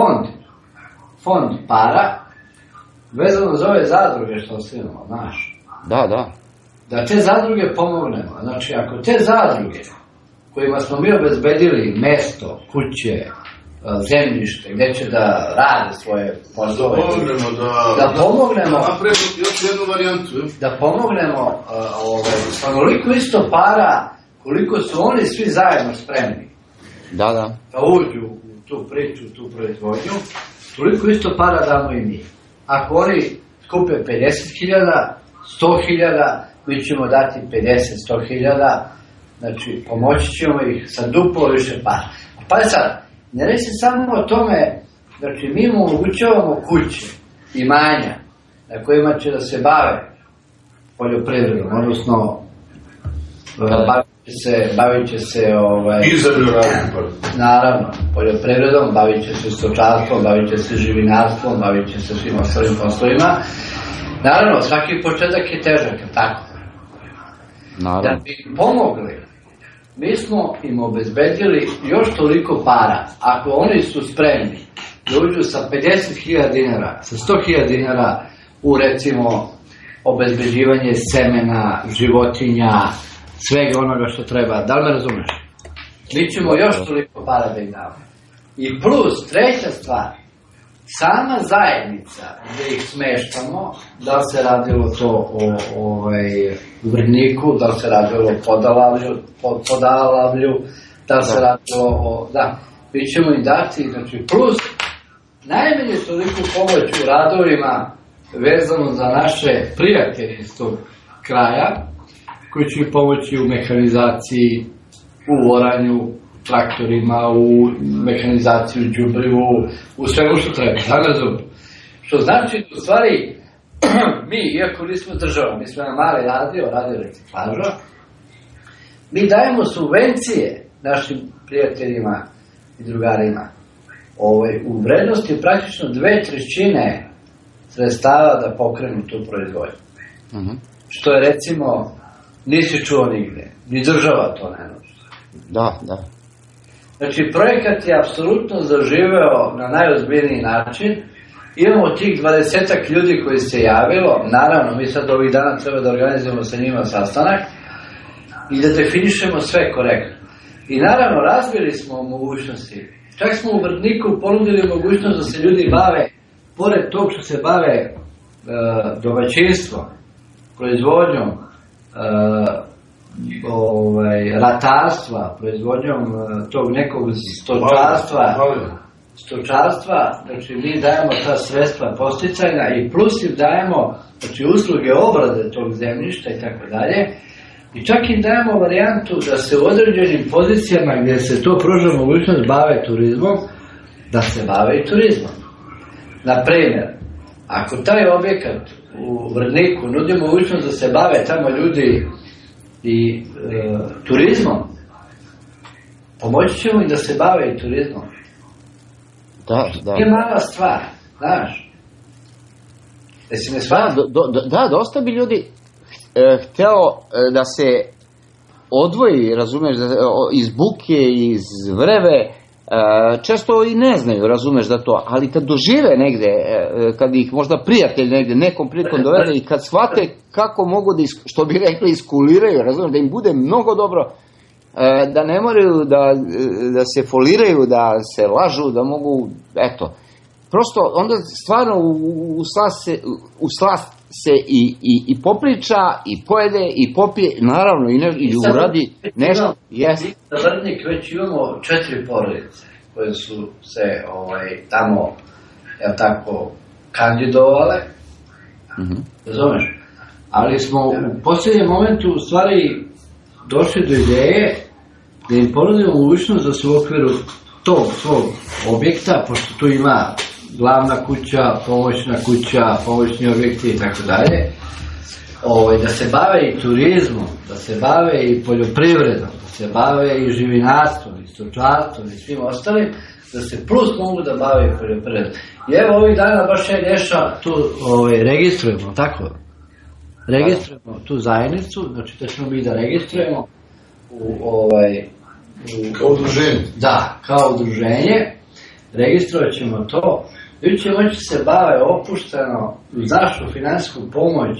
fond para, vezano za ove zadruge što osnijemo, znaš. Da. Da te zadruge pomognemo. Znači, ako te zadruge kojima smo mi obezbedili mesto, kuće, zemljište, gde će da rade svoje poslove. Da pomognemo. Još jednu varijantu. Da pomognemo onoliko isto para koliko su oni svi zajedno spremni. Da. Da uđu u tu priču, u tu proizvodnju, toliko isto para damo i mi. Ako oni skupe 50.000, 100.000, mi ćemo dati 50-100.000, znači pomoći ćemo ih sa duplo više para. Pa sad, ne reći samo o tome Znači, mi mu omogućavamo kuće, imanja, na kojima će da se bave poljoprivredom, odnosno bavit će se naravno poljoprivredom, bavit će se stočarstvom, bavit će se živinarstvom, bavit će se svim ostalim poslovima. Naravno, svaki početak je težak, tako? Da bi im pomogli, mi smo im obezbedili još toliko para, ako oni su spremni da uđu sa 50.000 dinara, sa 100.000 dinara u, recimo, obezbeđivanje semena, životinja, svega onoga što treba. Da li me razumeš? Mi ćemo još toliko para da im damo. I plus, treća stvar, sama zajednica gde ih smeštamo, da li se radilo to o Vrniku, da li se radilo o Podalavlju, da li se radilo o... Da, mi ćemo im dati, znači, plus, najmanje toliko pomoć u radovima vezano za naše prijatelje iz tog kraja, koji će pomoći u mehanizaciji, u oranju, traktorima, u mehanizaciji, u đubrivu, u svemu što treba. Što znači, u stvari, mi, iako nismo država, mi smo na mali radio reciklaža, mi dajemo subvencije našim prijateljima i drugarima. U vrednosti praktično 2/3 sredstava da pokrenu tu proizvodnju. Što je, recimo, nisi čuo nigde. Ni država to ne nosi. Da. Znači, projekat je apsolutno zaživeo na najozbiljniji način. Imamo tih 20 ljudi koji se javilo. Naravno, mi sad ovih dana treba da organizujemo sa njima sastanak i da definišemo sve korektno. I naravno, razvili smo mogućnosti. Čak smo u Vrtniku ponudili mogućnost da se ljudi bave, pored tog što se bave domaćinstvom, proizvodnjom, ratarstva, proizvodnjom tog nekog stočarstva, znači mi dajemo ta sredstva posticajna i plus im dajemo, znači, usluge obrade tog zemljišta i tako dalje. I čak im dajemo varijantu da se u određenim pozicijama gdje se to pruža mogućnost bave turizmom, da se bave i turizmom. Naprimjer, ako taj objekat u Vrniku nudi mogućnost da se bave tamo ljudi i turizmom, pomoći ćemo im da se bave i turizmom. Da. Nije mala stvar, znaš. Jesi me shvatio? Da, dosta bi ljudi hteo da se odvoji, razumeš, iz buke, iz vreve, često i ne znaju, razumeš, da to, ali kad dožive negde, kad ih možda prijatelj negde nekom prilikom dovede i kad shvate kako mogu da, što bi rekli, iskuliraju, razumeš, da im bude mnogo dobro, da ne moraju da se foliraju, da se lažu, da mogu, eto, prosto onda stvarno u slast se i popriča, i pojede, i popije, naravno, i uradi nešto. Na Vrtnik već imamo 4 porodice koje su se tamo, tako, kandidovale, razumeš? Ali smo u posljednjem momentu u stvari došli do ideje da im ponudimo mogućnost da se u okviru tog svog objekta, pošto tu ima glavna kuća, pomoćni objekti i tako dalje, da se bave i turizmom, da se bave i poljoprivredom, da se bave i živinarstvom, i stočarstvom i svim ostalim, da se plus mogu da bave i poljoprivredom. I evo ovih dana baš je Neša tu registrujemo, tako? Registrujemo tu zajednicu, znači da ćemo mi da registrujemo kao udruženje. Da, kao udruženje. Registrovat ćemo to. Ljudi će moći se bave opušteno uz našu finansijsku pomoć,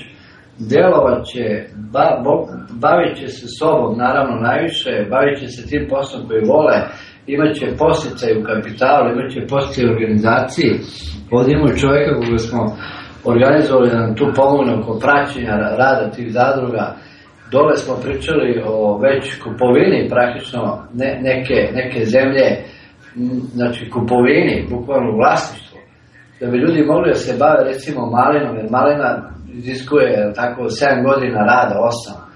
bavit će se sobom, naravno najviše, bavit će se tim poslom koji vole, imat će posticaj u kapitalu, imat će posticaj u organizaciji. Ovdje imamo čovjeka koga smo organizovali da nam tu pomogne oko praćenja rada tih zadruga. Dole smo pričali o već kupovini praktično neke zemlje, znači kupovini, bukvalno vlasništvo, da bi ljudi mogli da se bave recimo malinom, jer malina iziskuje tako 7 godina rada,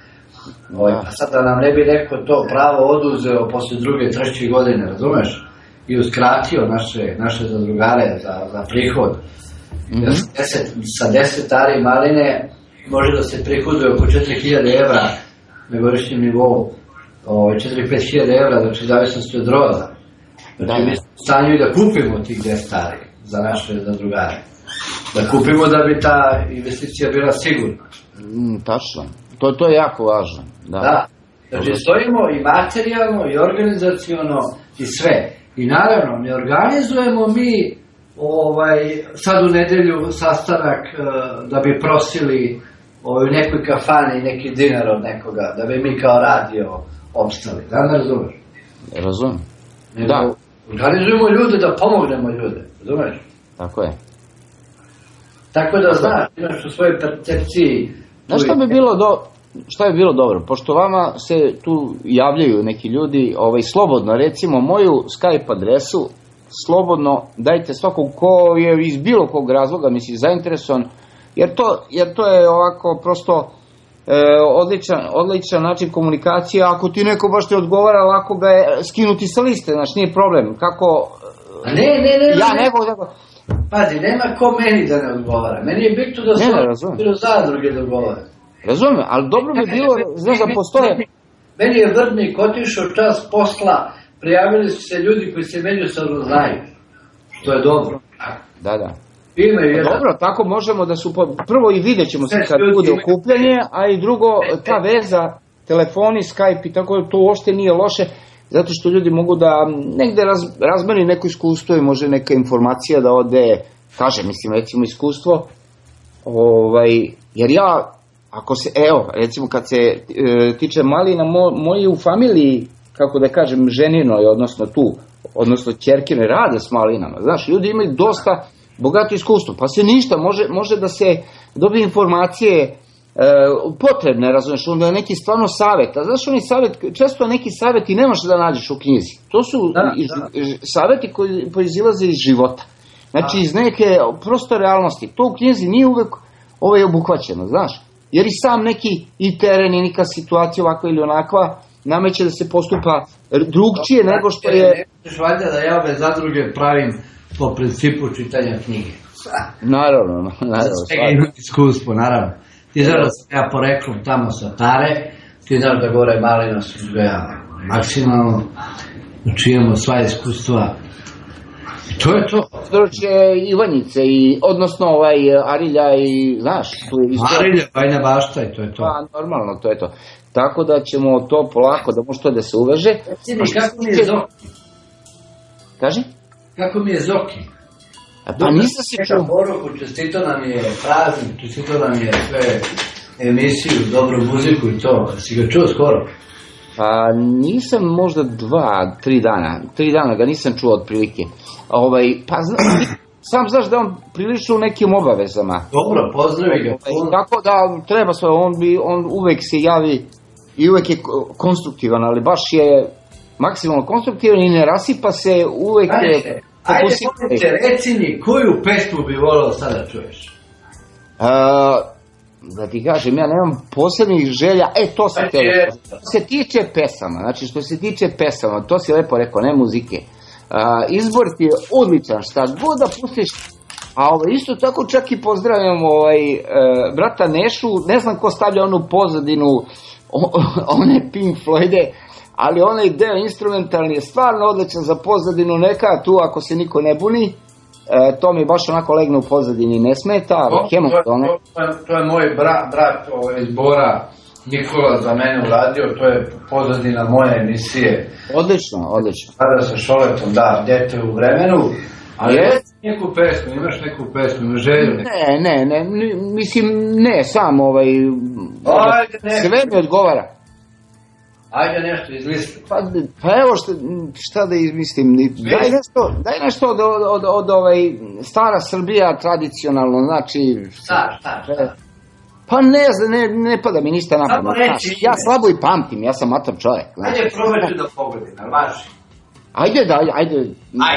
8. Pa sad da nam ne bi neko to pravo oduzeo posle 2. 3. godine, razumeš? i uskratio naše zadrugare za prihod. Jer sa 10 ari maline može da se prihoduje oko 4.000 evra na godišnjem nivou. 4-5.000 evra, znači zavisnosti od roza. Znači mi smo u stanju i da kupimo tih 10 ari za naše zadrugare. Da kupimo da bi ta investicija bila sigurna. Tačno. To je jako važno. Da. Znači stojimo i materijalno i organizaciono i sve. I naravno ne organizujemo mi sad u nedelju sastanak da bi prosili u nekoj kafani neki dinar od nekoga, da bi mi kao radio opstali. Da ne razumeš? Razumem. Da. Organizujemo ljude da pomognemo ljude. Razumeš? Tako je. Tako da znaš, imaš u svojoj percepciji. Znaš šta bi bilo dobro? Pošto vama se tu javljaju neki ljudi, slobodno, recimo moju Skype adresu, slobodno dajte svakog ko je iz bilo kog razloga, zainteresovan, jer to je ovako prosto odličan način komunikacije. Ako ti neko baš ti odgovara, lako ga je skinuti sa liste, znači nije problem. Kako... Ne. Pazi, nema ko meni da ne odgovara. Meni je bitno da bilo zadruge da odgovara. Razumem, ali dobro bi bilo, znaš da postoje... Meni je Vrdnik otišao čas posla, prijavili su se ljudi koji se međusobno znaju. To je dobro. Da. Dobro, tako možemo da su... Prvo i vidjet ćemo se kad bude okupljanje, a i drugo, ta veza, telefoni, Skype i tako, to uopšte nije loše, zato što ljudi mogu da negde razmeni neko iskustvo i može neka informacija da ode, recimo iskustvo, jer ja, recimo kad se tiče malina, moji u familiji, kako da kažem, ženinoj, odnosno ćerkine rade s malinama, znaš, ljudi imaju dosta bogato iskustvo, pa se ništa, može da se dobije informacije potrebne, razumiješ, onda je neki stvarno savjet, a znaš oni savjet, često neki savjeti nemaš da nađeš u knjizi, to su savjeti koji proizilaze iz života, znači iz neke prosto realnosti, to u knjizi nije uvek obuhvaćeno, znaš, jer i sam neki i teren i neka situacija ovakva ili onakva nameće da se postupa drugčije nego što je... Ne možeš valjda da ja ove zadruge pravim po principu čitanja knjige. Naravno. Svega imam iskustvo, naravno. Ti znaš da sam ja poreklom tamo sa Tare, ti znaš da gore malina su uzgaja maksimalno, znači imamo sva iskustva. To je to. Područje Ivanjice, odnosno Arilja i, znaš, tu je isto... Arilja, Bajna Bašta i to je to. Pa, normalno, to je to. Tako da ćemo to polako, da može to da se uveže. Kako mi je Zoki? Kaži? Kako mi je Zoki? Pa nisam si čuo. Poruku, čestito nam je praznik, čestito nam je sve emisiju, dobru muziku i to. Si ga čuo skoro? Pa nisam možda 2-3 dana. 3 dana ga nisam čuo otprilike. Pa sam znaš da on prilično u nekim obavezama. Dobro, pozdravi ga. Tako da treba sve, on uvek se javi i uvek je konstruktivan, ali baš je maksimalno konstruktivan i ne rasipa se, uvek je... Ajde, reci mi, koju pesmu bi volao sada čuješ? Da ti kažem, ja nemam posebnih želja, to se tebe. Što se tiče pesama, znači što se tiče pesama, to si lepo rekao, ne muzike. Izbor ti je odličan, šta god da pustiš, a isto tako čak i pozdravljam brata Nešu, ne znam ko stavlja onu pozadinu, one Pink Floyde, ali onaj deo instrumentalni je stvarno odličan za pozadinu, neka tu ako se niko ne buni, to mi baš onako legne u pozadini, ne smeta. To je moj brat iz Bora, Nikola za mene uradio, to je pozadina moje emisije. Odlično. Sada sa Šoletom, dete u vremenu, ali neku pesmu, imaš neku pesmu, imaš želju? Ne, mislim, ne, sam sve mi odgovara. Ajde nešto izlisti. Pa evo šta da izmislim, daj nešto od stara Srbija tradicionalno, znači... Šta? Pa ne znam, ne pada mi ništa napadno. Ja slabo i pamtim, ja sam mator čovjek. Ajde, probaj ću da pogodim, ali važi. Ajde.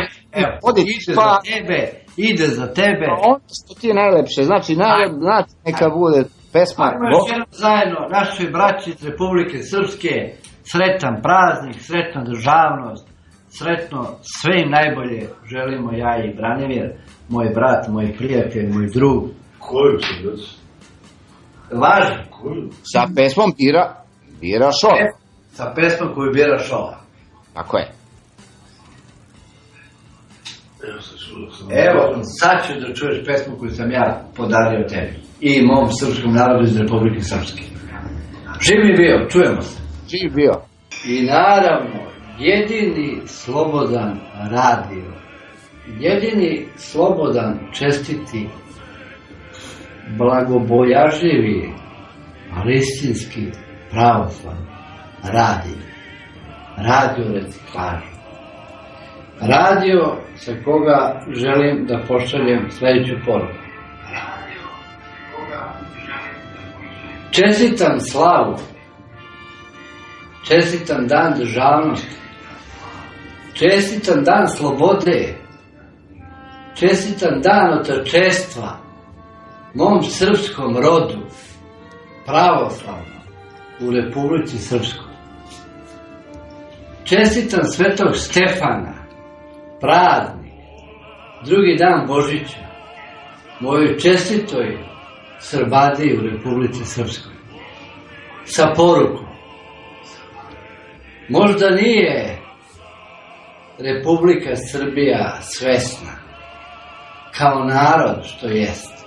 Ide za tebe. Ono što ti je najlepše, znači neka bude pesma. Ajmo još jednom zajedno, našoj braći iz Republike Srpske, sretan praznik, sretna državnost, sretno, sve im najbolje želimo ja i Branimir, moj brat, moj prijatelj, moj drug. Koju se već? Važi. Sa pesmom Bira Šola. Sa pesmom koju bira Šola. Tako je. Evo, sad ću da čuješ pesmu koju sam ja podario tebi i mom srpskom narodu iz Republike Srpske. Živ mi bio, čujemo se. Živ bio. I naravno, jedini slobodan radio, jedini slobodan čestiti, blagobojažljivi, ali istinski pravoslavni radio reciklaža. Radio sa koga želim da pošaljem sledeću poruku. Čestitam slavu, čestitam dan državnosti, čestitam dan slobode, čestitam dan otačestva mom srpskom rodu, pravoslavnom, u Republici Srpskoj. Čestitam Svetog Stefana, praznik, drugi dan Božića, mojoj čestitoj Srbadiji u Republici Srpskoj. Sa porukom. Možda nije Republika Srbija svesna, kao narod što jest.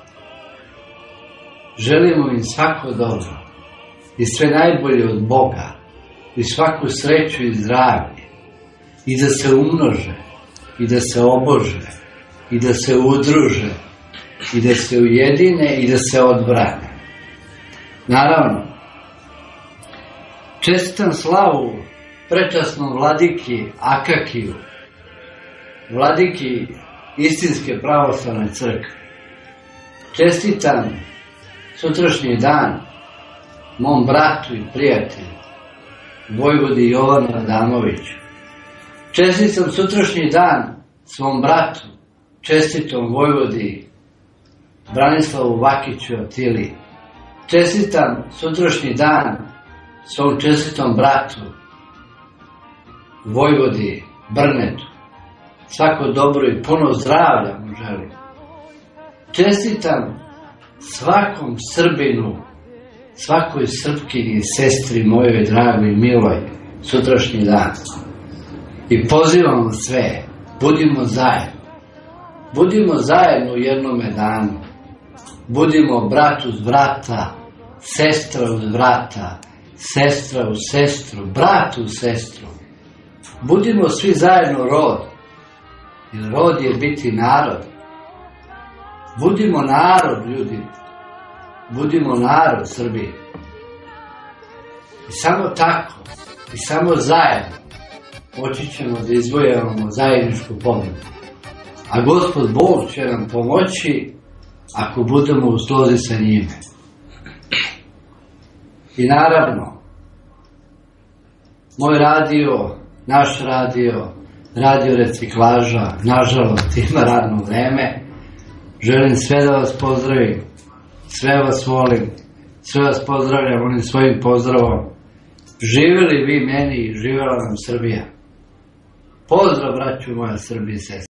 Želimo im svako dobro i sve najbolje od Boga i svaku sreću i zdravlje i da se umnože i da se obože i da se udruže i da se ujedine i da se odbrane. Naravno, čestitam slavu prečasnom vladiki Akakiju, vladiki istinske pravoslavne crkve. Čestitam sutrašnji dan mom bratu i prijatelju, vojvodi Jovanu Adamoviću. Čestitam sutrašnji dan svom bratu, čestitom vojvodi Branislavu Vakiću Atili. Čestitam sutrašnji dan svom čestitom bratu, vojvodi Brnetu. Svako dobro i puno zdravlja mu želim. Čestitam svakom Srbinu, svakoj Srpkini i sestri mojoj dragoj i miloj sutrašnji dan. I pozivam sve, budimo zajedno. Budimo zajedno u jednome danu. Budimo brat uz brata, sestra uz brata, sestra uz sestru, brat uz sestru. Budimo svi zajedno rod, jer rod je biti narod. Budimo narod, ljudi. Budimo narod Srbije. I samo tako, i samo zajedno, moći ćemo da izvojevamo zajedničku pobedu. A Gospod Bog će nam pomoći ako budemo u slozi sa njime. I naravno, moj radio, naš radio, radio reciklaža, nažalost ima radno vreme. Želim sve da vas pozdravim, sve vas volim, sve vas pozdravljam onim svojim pozdravom. Živjeli vi meni i živjela nam Srbija. Pozdrav, braću moja Srbije i sestre.